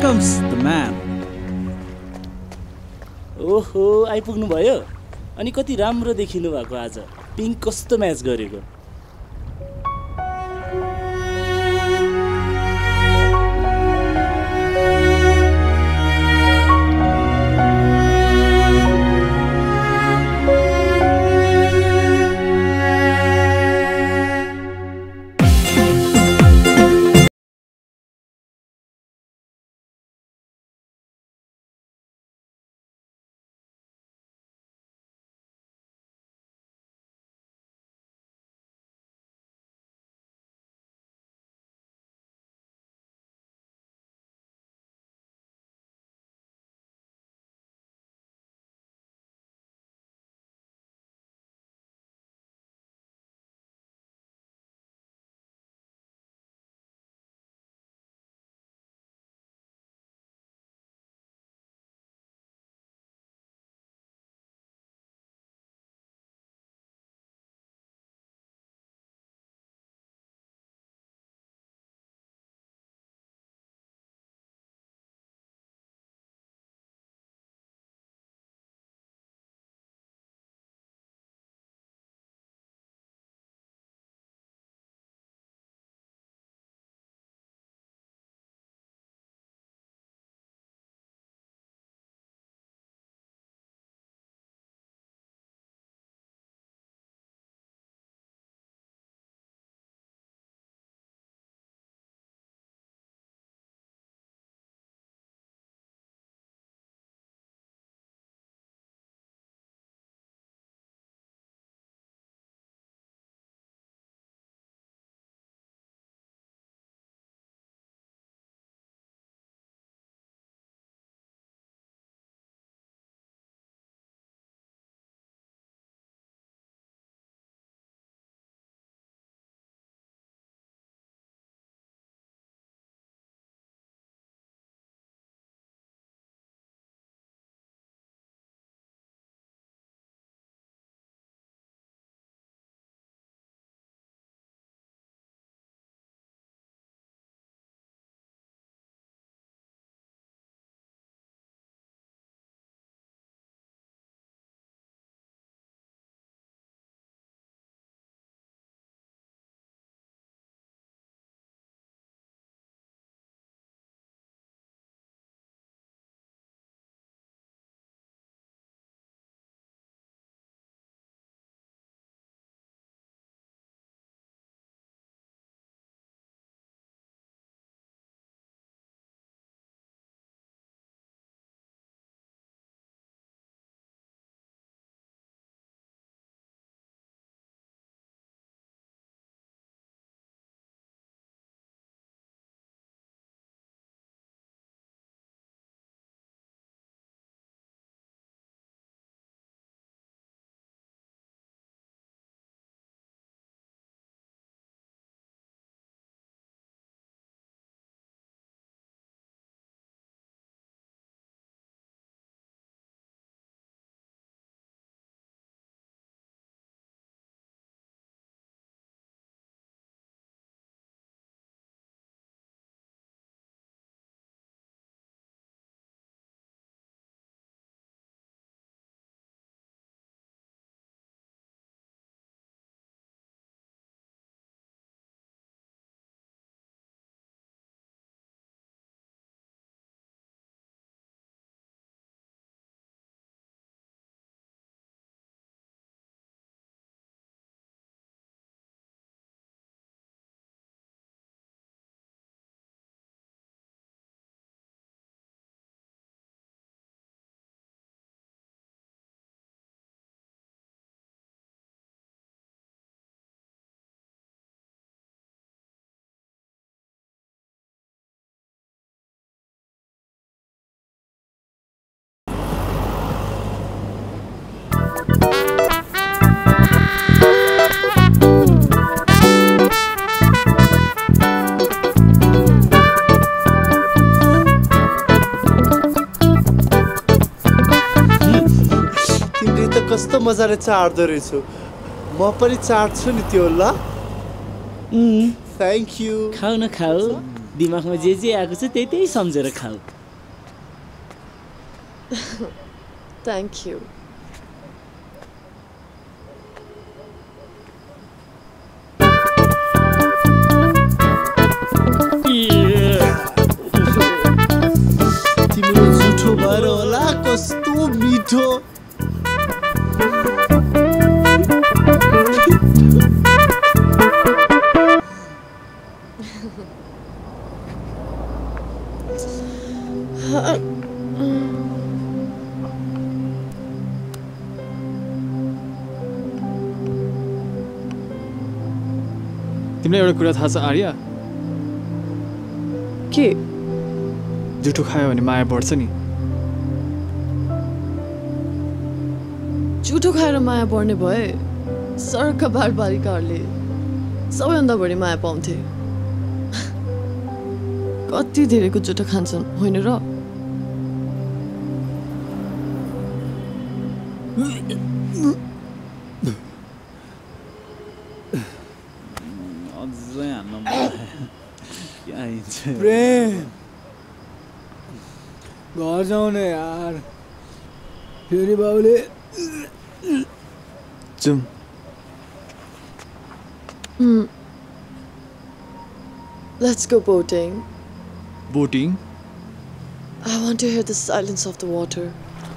कम्स द म्यान। ओहो आइपुग्नु भयो। अनि कति राम्रो देखिनु भएको आज। पिङ्क कस्तो म्याच गरेको। कस्तो मजाले चाड्दो रहेछु म पनि चाड्छु नि त्यो ल थ्याङ्क यू खाऊ न खाऊ दिमागमा जे जे आएको छ त्यही त्यही सम्झेर खाऊ Thank you. तिम्रो जुठो भएर होला कस्तो मिठो तिमीलाई एउटा कुरा थाहा छ आर्या के जुठो खायो भने माया बढ्छ नि जुठो खाएर माया बढ्ने भए सरका बालबालिकाहरूले सबैभन्दा बढी माया पाउँथे कति धेरैको जुठो खान्छन् होइन र अझै हान्न प्रेम घर जाऊ न यार फेरि बाउले जाउँ Let's go boating. Boating? I want to hear the silence of the water.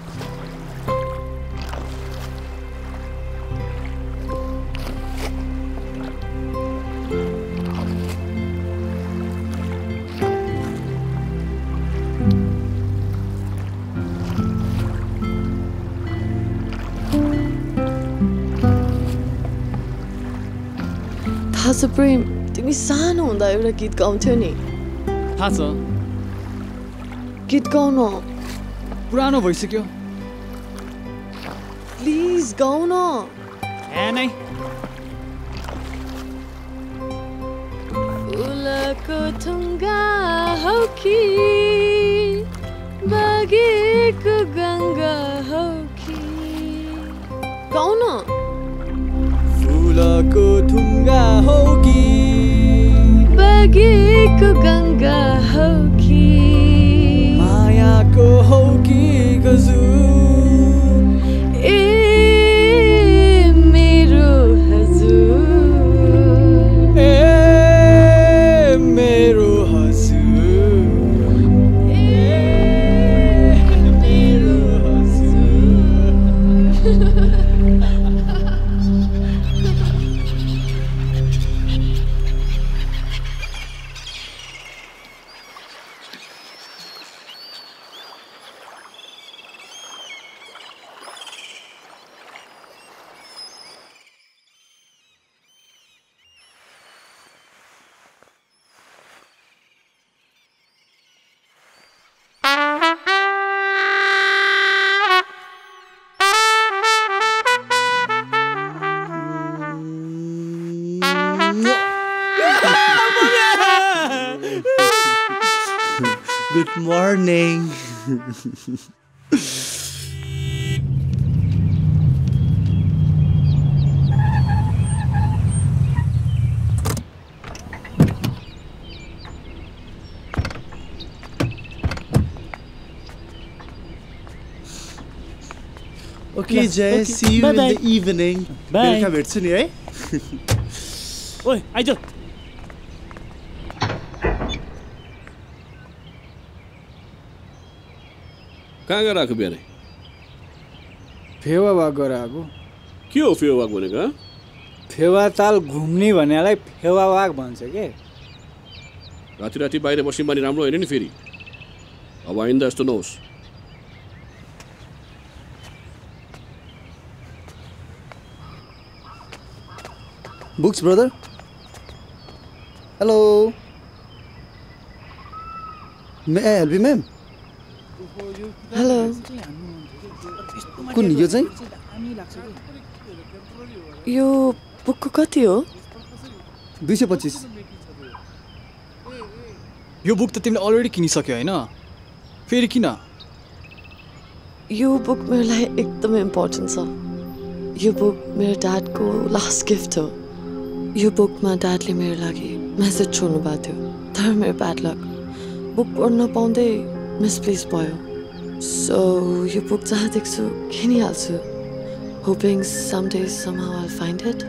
थाहा छ प्रेम तिमी सानो हुँदा एउटा गीत गाउँथ्यौ नि थाहा छ गीत गाउन पुरानो भइसक्यो प्लिज गाउन नै फुलको थुङ्गा हौ कि बगेको गङ्गा हौ कि गाउन फुलको थुङ्गा हौ कि बगेको गङ्गा हौ कि मायाको हौ कि गजुर ए मेरो हजुर ए मेरो हजुर ए मेरो हजुर Good morning. Okay, Jay. See you in the evening. Bye. बेलुका भेट्छु नि है ओइ आइज कहाँ गएर आएको बिहानै फेवा वाक गरेर आएको के हो फेवा वाक भनेको फेवा ताल घुम्ने भन्नेलाई फेवा वाक भन्छ के राति राति बाहिर बस्ने बानी राम्रो होइन नि फेरि अब आइन्दा यस्तो नहोस् Books, brother. Hello. May I help you, ma'am? Hello कुन यो चाहिँ यो बुकको कति हो 225 यो बुक त तिमीले अलरेडी किनिसक्यो होइन फेरि किन यो बुक मेरो लागि एकदमै इम्पोर्टेन्ट छ यो बुक मेरो ड्याडको लास्ट गिफ्ट हो यो बुकमा ड्याडले मेरो लागि मेसेज छोड्नु भएको थियो तर मेरो ब्याड लक बुक पढ्न पाउँदै मिसप्लेस भयो So यो बुक जहाँ देख्छु किनिहाल्छु, hoping someday somehow I'll find it.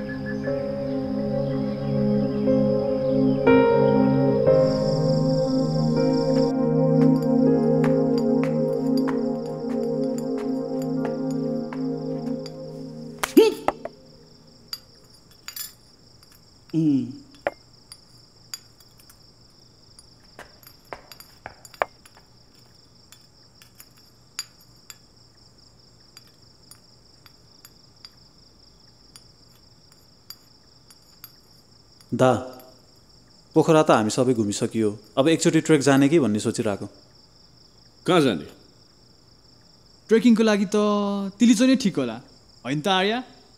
दा पोखरा त हामी सबै घुमिसकियो, अब एकचोटि ट्रेक जाने कि भन्ने सोचिरहेको। कहाँ जाने? ट्रेकिङको लागि त तिलिचो नै ठिक होला, होइन त आर्या?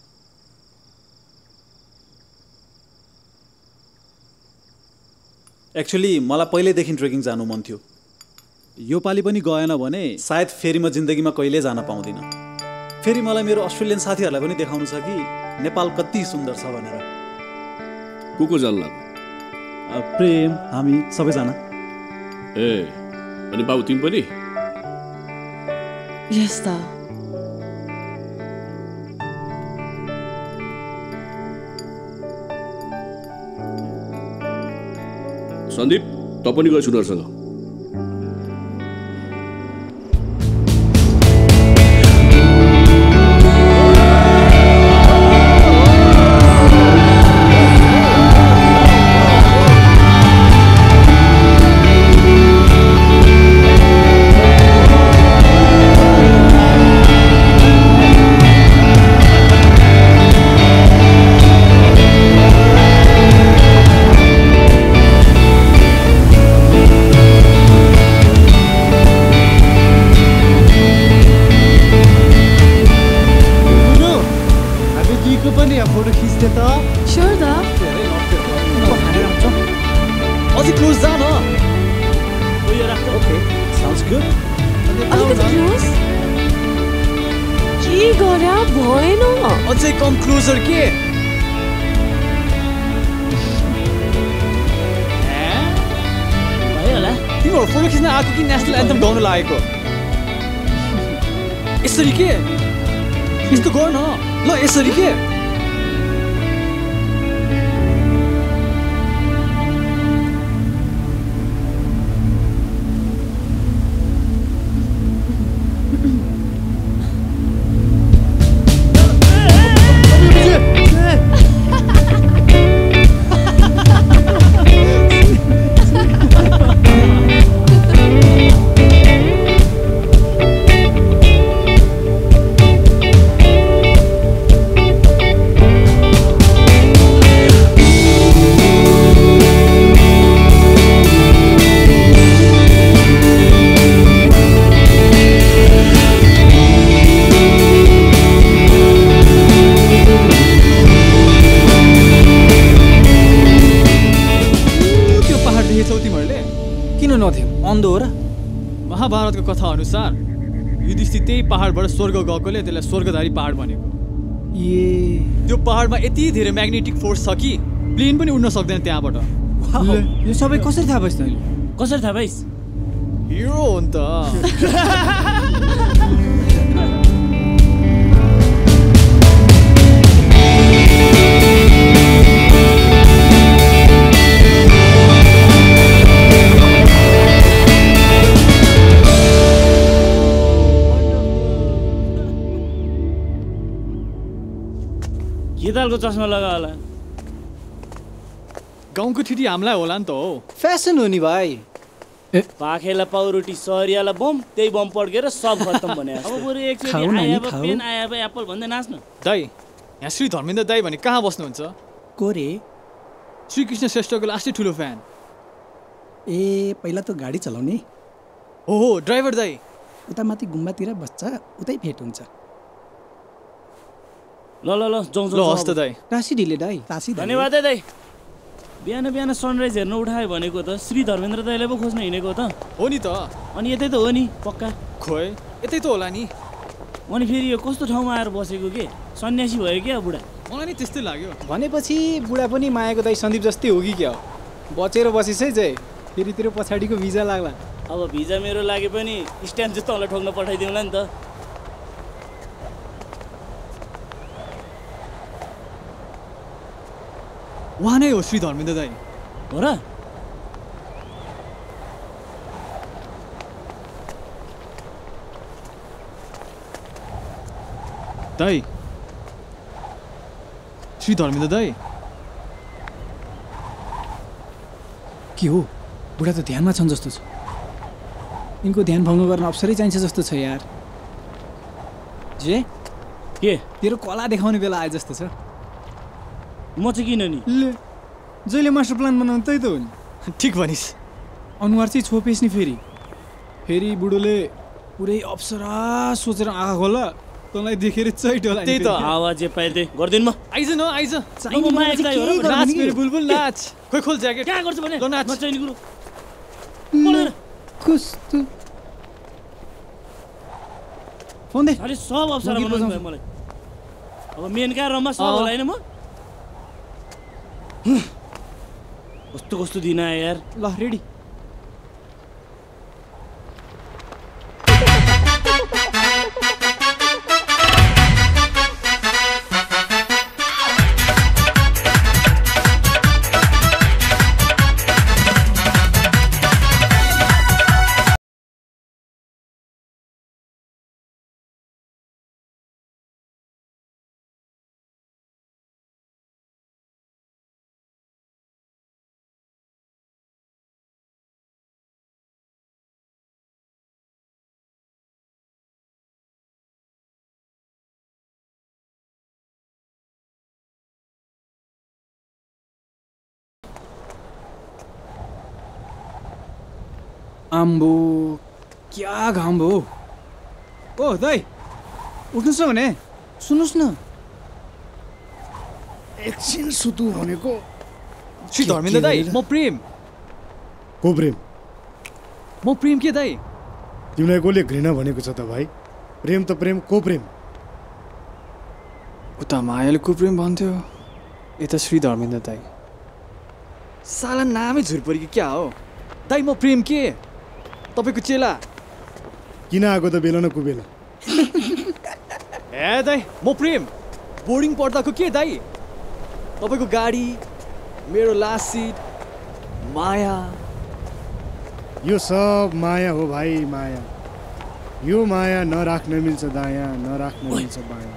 एक्चुअली मलाई पहिल्यैदेखि ट्रेकिङ जानु मन थियो। यो पालि पनि गएन भने सायद फेरि म जिन्दगीमा कहिल्यै जान पाउँदिनँ। फेरि मलाई मेरो अस्ट्रेलियन साथीहरूलाई पनि देखाउनु छ कि नेपाल कति सुन्दर छ भनेर। को जान्ला? प्रेम, हामी सबैजना। ए, अनि बाबु तिमी पनि? Yes, da. सन्दीप, त पनि गयो उनीहरूसँग? यसरी के? यस्तो गर न ल, यसरी के? महाभारतको कथा अनुसार युधिष्ठिर त्यही पहाडबाट स्वर्ग गएकोले त्यसलाई स्वर्गधारी पहाड भनेको। त्यो पहाडमा यति धेरै म्याग्नेटिक फोर्स छ कि प्लेन पनि उड्न सक्दैन त्यहाँबाट। यो सबै कसरी थाहा पाइस् तैँले? कसरी थाहा पाइस्? हिरो हो नि त। के चस्मा लगा होला? गाउँको ठिटी हामीलाई होला नि त हो। फेसन हो नि भाइ। पाखेला पाउरोटी सहरियाला बम, त्यही बम पड्केर सब खत्तम भने। अब बरु एकचोटि आए अब पेन आए अब एप्पल भन्दै नाच्नु। दाइ, यहाँ श्री धर्मेन्द्र दाइ भने कहाँ बस्नुहुन्छ? को रे? श्रीकृष्ण श्रेष्ठको लास्टै ठुलो फ्यान। ए, पहिला त गाडी चलाउने? हो, ड्राइभर दाइ। उता माथि गुम्बातिर बस्छ, उतै भेट हुन्छ। ल ल ल जाउँ ल हस्त दाइ। टासी ढिले दाइ, टासी धन्यवाद है दाइ। बिहान बिहान सनराइज हेर्न उठायो भनेको त श्री धर्मेन्द्र दाइलाई पो खोज्न हिँडेको त हो नि त। अनि यतै त हो नि पक्का? खोइ यतै त होला नि। अनि फेरि यो कस्तो ठाउँमा आएर बसेको के? सन्यासी भयो क्या बुढा? मलाई नि त्यस्तै लाग्यो। भनेपछि बुढा पनि मायाको दाइ सन्दीप जस्तै हो कि क्या? बचेर बसिस् है चाहिँ, फेरि तेरो पछाडिको भिजा लाग्ला। अब भिजा मेरो लागि पनि स्ट्याम्प जस्तो तँलाई ठोक्न पठाइदिउँला नि त। उहाँ नै हो श्री धर्मेन्द्र दाई। हो र? दाई, श्री धर्मेन्द्र दाई। के हो बुढा त ध्यानमा छन् जस्तो छ। यिनको ध्यान भङ्ग गर्न अवसरै चाहिन्छ जस्तो छ यार। जे के तेरो कला देखाउने बेला आए जस्तो छ। म चाहिँ किन नि? ले जहिले मास्टर प्लान बनाउनु त्यही त हो नि। ठिक भनिस्। अनुहार चाहिँ छोपेस् नि फेरि बुढोले पुरै अप्सरा सोचेर आँखा खोला तँलाई देखेर चैट होला। त्यही त आवाज जे पाए त्यही गरिदिनु म। आइज न आइज। नाच मेरो बुलबुल नाच। खोइ खोल ज्याकेट। क्या गर्छु भने? ल नाच। म चाहिँ नि गुरु। बोलेर कस्तो फोन दे। अरे सब अप्सरा बनाउनु भयो मलाई। अब मेन रमा सब होला हैन म? कस्तो कस्तो दिन आयो यार। ल रेडी। आम्बो क्या घाम हो। ओ दाइ उठ्नुहोस् न भने। सुन्नुहोस् न एकछिन सुतु भनेको। श्री धर्मेन्द्र दाई, म प्रेम। को प्रेम? म प्रेम के दाई? तिमीलाई कसले घृणा भनेको छ त भाइ? प्रेम त प्रेम, को प्रेम? उता मायाले को प्रेम भन्थ्यो, यता श्री धर्मेन्द्र दाई। साला नामै झुरपरी कि क्या हो? दाई म प्रेम के तपाईँको चेला। किन आएको त बेला न कुबेला? ए दाई म प्रेम बोर्डिङ पढ्दाको के दाई? तपाईँको गाडी, मेरो लास्ट सिट, माया। यो सब माया हो भाइ, माया। यो माया नराख्न मिल्छ दायाँ, नराख्न मिल्छ बायाँ।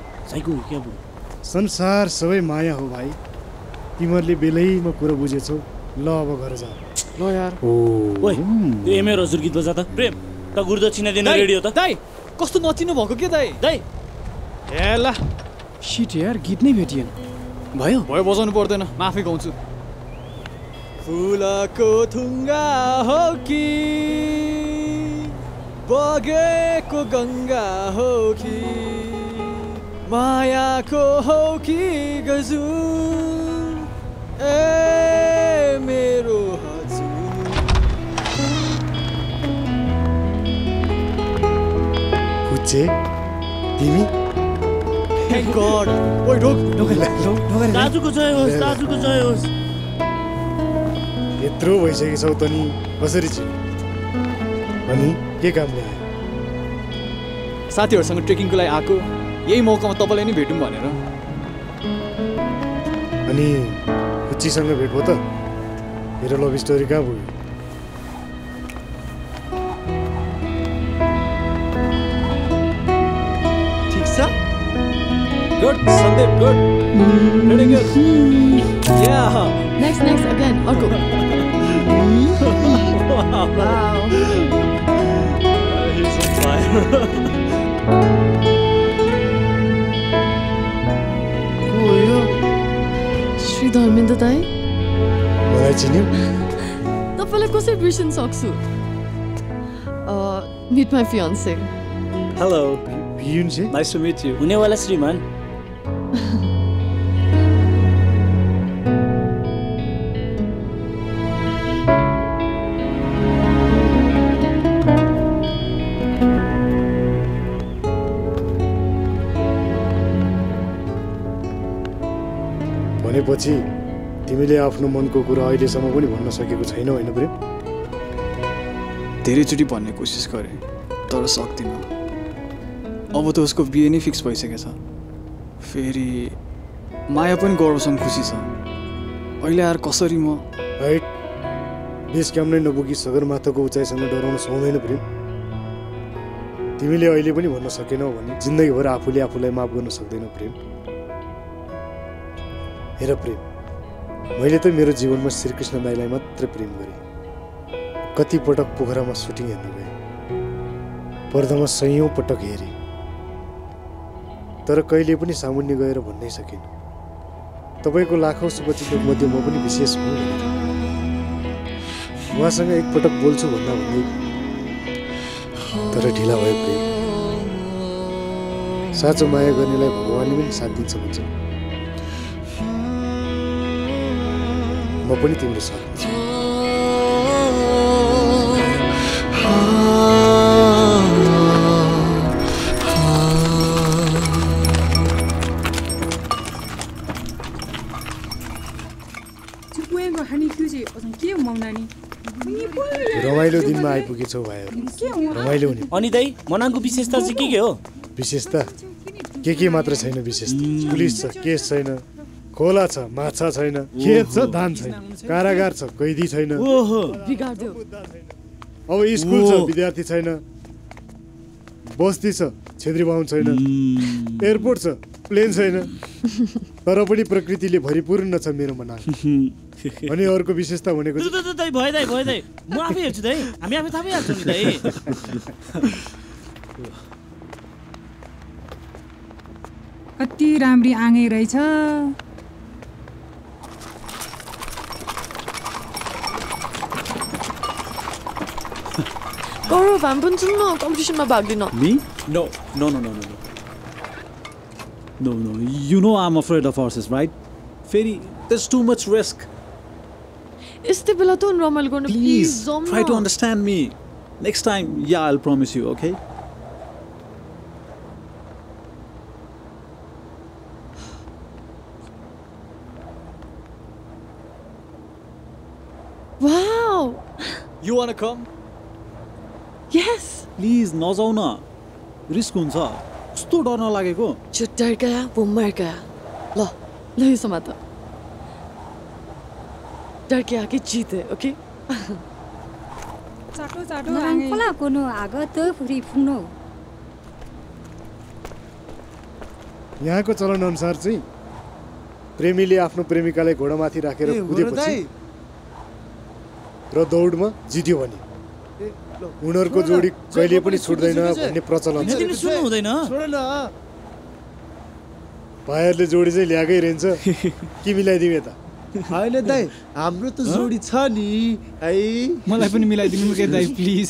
संसार सबै माया हो भाइ। तिमीहरूले बेलैमा कुरो बुझेछौ। ल अब घर जा। ल यार। ओइ ए मेरो हजुर गीत बजा त। प्रेम त गुरुदक्षिणा दिन रेडी हो त? दाइ कस्तो नचिन्नु भएको के दाइ? दाइ ए ल शिट यार, गीत नै भेटिएन। भयो बजाउनु पर्दैन, म आफै गाउँछु। फुलको थुङ्गा हो कि बगेको गङ्गा हो कि मायाको हो कि गजुर ए मेरो हजुर। कुचे तिमी? Thank God. ओइ ढोक दाजुको जय होस्, दाजुको जय होस्। यत्रो भइसकेछौ त नि, कसरी चाहिँ अनि के कामले आयो? साथीहरूसँग ट्रेकिङको लागि आएको, यही मौकामा तपाईँलाई नै भेटौँ भनेर। अनि कुच्चीसँग भेट भयो त? मेरो लभ स्टोरी कहाँ पुग्यो? ठिक छ? Good Sandeep, good. Very good. Yeah next again अर्को। Wow He's on fire. Shri Dharmendra दाई, मलाई चिन्यो? तपाईँलाई कसरी बिर्सिन सक्छु? Meet my fiancé. Hello. Fiancé? Nice to meet you. हुनेवाला श्रीमान। भनेपछि तिमीले आफ्नो मनको कुरा अहिलेसम्म पनि भन्न सकेको छैनौ होइन प्रेम? धेरैचोटि भन्ने कोसिस गरेँ तर सक्दिनँ। अब त उसको बिहे नै फिक्स भइसकेको छ। फेरि माया पनि गौरवसँग खुसी छ। अहिले आएर कसरी म हाइट बेस क्याम्प नै नपुगी सगरमाथाको उचाइसँग डराउन सुहाउँदैन प्रेम। तिमीले अहिले पनि भन्न सकेनौ भने जिन्दगीभर आफूले आफूलाई माफ गर्न सक्दैनौ प्रेम। हेर प्रेम, मैले त मेरो जीवनमा श्रीकृष्ण दाइलाई मात्र प्रेम गरेँ। कति पटक पोखरामा सुटिङ हेर्न गएँ, पर्दामा सयौं पटक हेरेँ, तर कहिले पनि सामुन्ने गएर भन्नै सकिनँ तपाईँको लाखौँ शुभचिन्तक मध्ये म पनि विशेष हुँ भनेर। उहाँसँग एकपटक बोल्छु भन्दा भन्दै तर ढिला भयो प्रेम। साँचो माया गर्नेलाई भगवानले पनि साथ दिन्छ भन्छ। म पनि तिम्रो साथ दिन्छु। रमाइलो दिनमा आइपुगेछौ भाइहरू, रमाइलो हुने। अनि दाइ मनाङको विशेषता चाहिँ के हो? विशेषता के मात्र छैन विशेषता। पुलिस छ, केस छैन, खोला छ, माछा छैन, खेत छ, धान छैन, कारागार छ, कैदी छैन, अब स्कुल छ, विद्यार्थी छैन, बस्ती छ, छेत्री बाहुन छैन, एयरपोर्ट छ, प्लेन छैन, तर पनि प्रकृतिले भरिपूर्ण छ मेरो मनाङ। अनि अर्को विशेषता भनेको भयो दाइ म आफै हेर्छु दाइ, हामी आफै थाहा पाइहाल्छौँ नि दाइ। कति राम्री आँगै रहेछ। गौरव हामी पनि जाउँ न, कम्पिटिसनमा भाग लिन। No. You know I'm afraid of horses, right? Ferry, there's too much risk. यस्तै बेला त रमाइलो गर्न प्लिज जाउँ न। Try to understand me. Next time, yeah, I'll promise you, okay? Wow! You wanna come? Yes. Please, नजाऊ न, risk हुन्छ। कस्तो डर नलागेको? जो डर गया वो मर गया। ल यो समात। डर के आगे जीत है, ओके? चाटो आङला कोनो आगो त पुरी फुनो। यहाँको चलन अनुसार चाहिँ प्रेमीले आफ्नो प्रेमिकालाई घोडामाथि राखेर कुदेपछि र दौडमा जित्यो भने उनीहरूको जोडी कहिले पनि छुट्दैन भन्ने प्रचलन छ। सुन्नु हुँदैन? भाइहरूले जोडी चाहिँ ल्याएकै रहन्छ कि मिलाइदिउँ यता? होइन दाइ, हाम्रो त जोडी छ नि है। मलाई पनि मिलाइदिनु के दाइ प्लिज।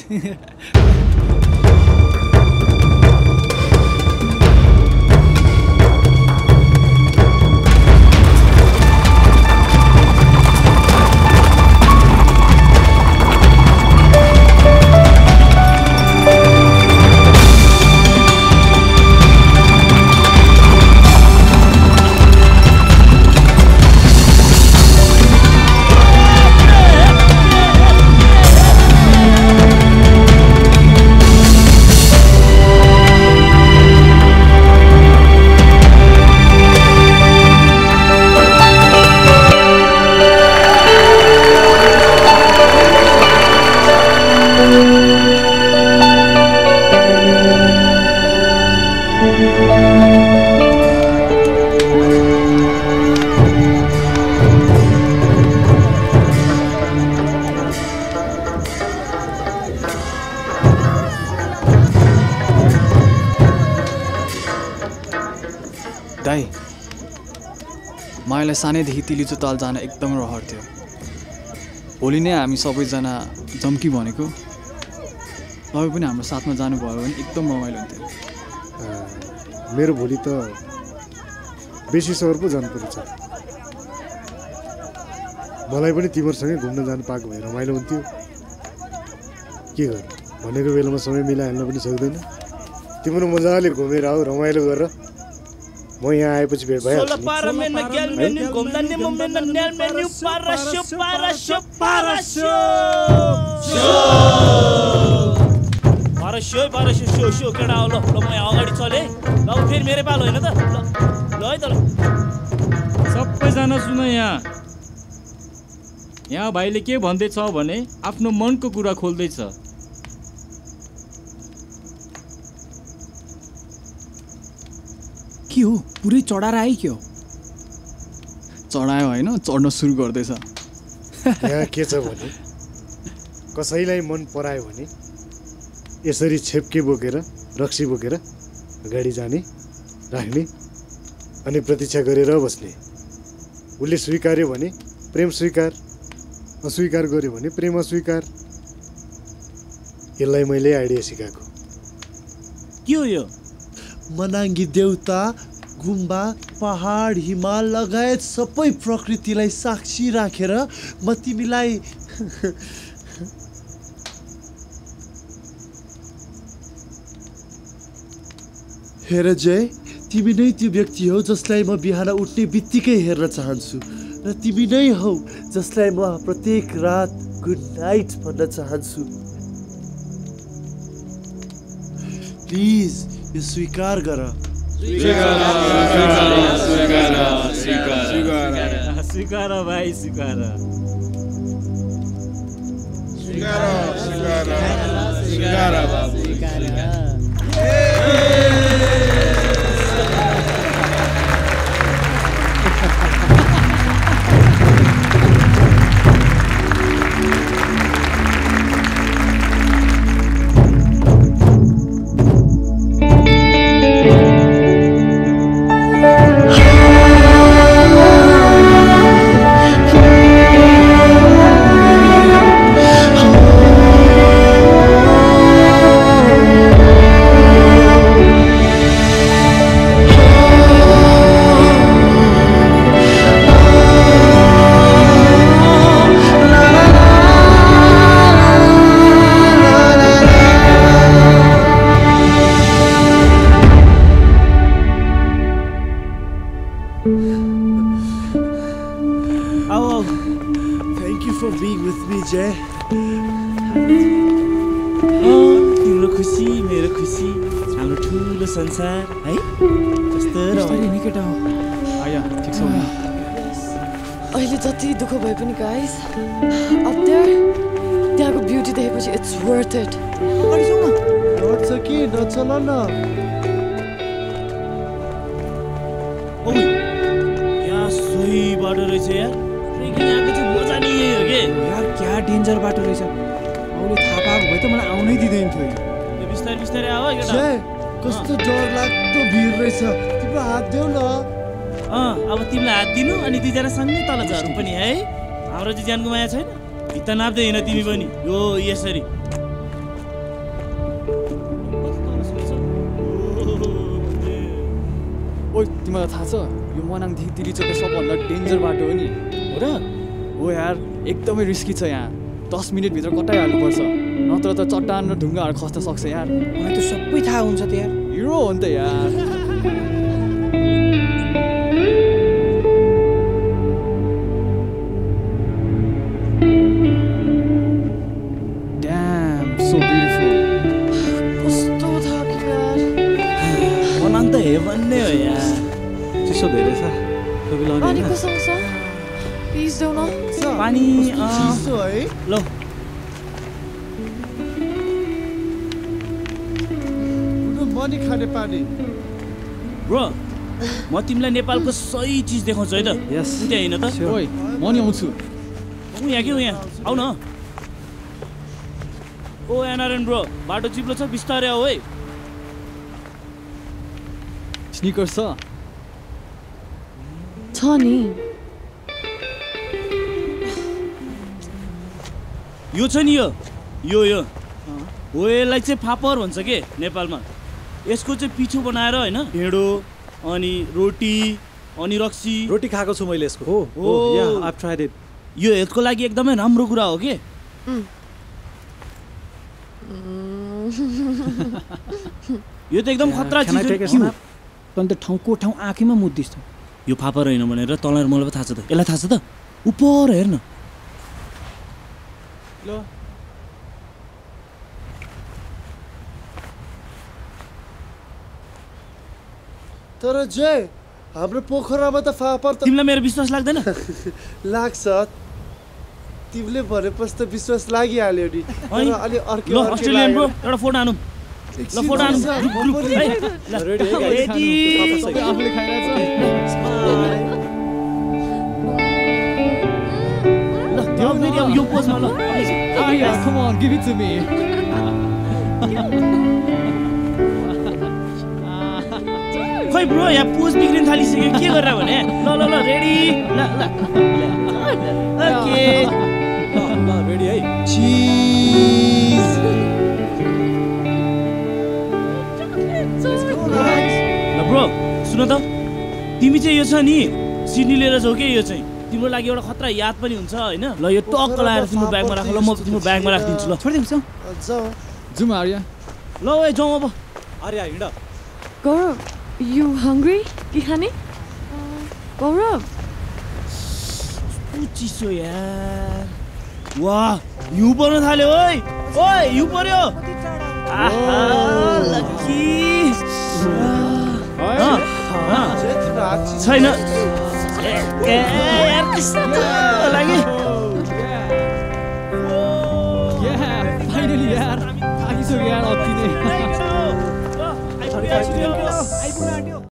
दाइ मायालाई सानैदेखि तिलिचो ताल जान एकदम रहर थियो। भोलि नै हामी सबैजना जम्की भनेको, तपाईँ पनि हाम्रो साथमा जानुभयो भने एकदम रमाइलो हुन्थ्यो। मेरो भोलि त बेसी सहर पो जानु पर्छ। मलाई पनि तिमीहरूसँगै घुम्न जानु पाएको भए रमाइलो हुन्थ्यो। के गर्नु, भनेको बेलामा समय मिलाइहाल्न पनि सक्दैन। तिम्रो मजाले घुमेर आऊ, रमाइलो गरेर म यहाँ आएपछि भेट भइहाल्छ। बाह्र सो केटा हो। ल म यहाँ अगाडि चले ल फेरि मेरै पालो होइन त। ल है त ल सबैजना सुन यहाँ भाइले के भन्दैछ भने आफ्नो मनको कुरा खोल्दैछ। के हो पुरै चढाएर आयो के हो? चढायो होइन चढ्न सुरु गर्दैछ। यहाँ के छ भने कसैलाई मन परायो भने यसरी छेप्के बोकेर रक्सी बोकेर अगाडि जाने राख्ने अनि प्रतीक्षा गरेर बस्ने। उसले स्वीकार्यो भने प्रेम स्वीकार, अस्वीकार गर्यो भने प्रेम अस्वीकार। यसलाई मैले आइडिया सिकाएको। के हो यो? मनाङ्गी देउता, गुम्बा, पहाड, हिमाल लगायत सबै प्रकृतिलाई साक्षी राखेर म तिमीलाई हेर जय, तिमी नै त्यो व्यक्ति हो जसलाई म बिहान उठ्ने बित्तिकै हेर्न चाहन्छु र तिमी नै हौ जसलाई म प्रत्येक रात गुड नाइट भन्न चाहन्छु। प्लिज यो स्वीकार गर। स्वीकार भाइ स्वीकार। तिम्रो खुसी मेरो खुसी हाम्रो ठुलो संसार है। कस्तो रमाइलो केटा हो। आया ठिक छ। अहिले जति दुःख भए पनि गाइस अप देयर त्यहाँको ब्युटी देखेपछि इट्स वर्थ इट। अगाडि जाऊ न। लड्छ कि नचल न। ओइ यहाँ सही बाटो रहेछ यार। ट्रेकिङ आएको चाहिँ मजा नि यही हो के यार। क्या डेन्जर बाटो रहेछ। अरूले थाहा पाएको भए त मलाई आउनै दिँदैन थियो। बिस्तारै बिस्तारै आऊ है केटा। कस्तो डर लाग्दो भिड रहेछ। तिम्रो हात देऊ न। अब तिमीलाई हात दिनु अनि दुईजना सँगै तल झरौँ पनि है। हाम्रो चाहिँ ज्यानको माया छैन। भित्ता नाप्दै हिँड तिमी पनि यो यसरी। ओइ तिमीलाई थाहा छ यो मनाङदेखि तिरिचोको सबभन्दा डेन्जर बाटो हो नि। हो र? हो यार एकदमै रिस्की छ यहाँ। 10 मिनटभित्र कटाइहाल्नुपर्छ नत्र त चट्टान र ढुङ्गाहरू खस्न सक्छ यार। मलाई त सबै थाहा हुन्छ त यार। हिरो हो नि त यार। Damn, so beautiful. कस्तो थाक्यो यार। मनाङ त हेभन नै हो यार। चिसो धेरै छ। पानी कोसँग छ? प्लिज देऊ न। पानी चिसो है। ल मनी खाने पानी। ब्रो म तिमीलाई नेपालको सही चीज देखाउँछु है त। यस त्यहाँ हैन त। ओइ म नि आउँछु। यहाँ के हो यहाँ आउ न। ओ एनआरएन ब्रो बाटो चिप्लो छ बिस्तारै आऊ है। स्निकर्स छ नि। यो छ नि यो यो यो हो यसलाई चाहिँ फापर भन्छ के नेपालमा। यसको चाहिँ पिठो बनाएर होइन ढेँडो अनि रोटी अनि रक्सी। रोटी खाएको छु मैले यसको। हो yeah I have tried it. यो हेल्थको लागि एकदमै राम्रो कुरा हो के। यो त एकदम खतरा चिज हो। तन त ठाउँको ठाउँ आँखैमा मुद्दिस् त। यो फापर होइन भनेर तँलाई मलाई थाहा छ त। यसलाई थाहा छ त। उपर हेर्न। ल तर जय हाम्रो पोखरामा त फापर त तिमीलाई मेरो विश्वास लाग्दैन लाग्छ तिमीले भनेपछि त विश्वास लागिहाल्यो नि अनि अलि अर्कै ल अस्ट्रेलियन ब्रो एउटा फोटो हानौँ ल फोटो हानौँ ग्रुप है रेडी आफूले खाइरहेछ ल त्यो फेरि अब यो पोजमा ल come on give it to me खै ब्रो यहाँ पोज बिग्रिन थालिसक्यो के गरेर भने ल ल ल रेडी ल ल ओके ल रेडी है चीज ल ब्रो सुन त तिमी चाहिँ यो छ नि सिडनी लिएर जाऊ के यो चाहिँ तिम्रो लागि एउटा खतरा याद पनि हुन्छ हैन ल यो टक्क लाएर तिम्रो ब्यागमा राख ल म तिम्रो ब्यागमा राखिदिन्छु ल छोडिदिन्छु जाऊ जाउँ आर्या ल ओए जाउँ अब आर्या हिँड गौरव यु हङ्ग्री के खाने गौरव चिसो यार वाह हिउँ पर्न थाल्यो ओइ ओइ हिउँ पर्यो आहा लकी छैन यार कस्तो लाग्यो फाइनली यार थाकिसक्यो यार अति नै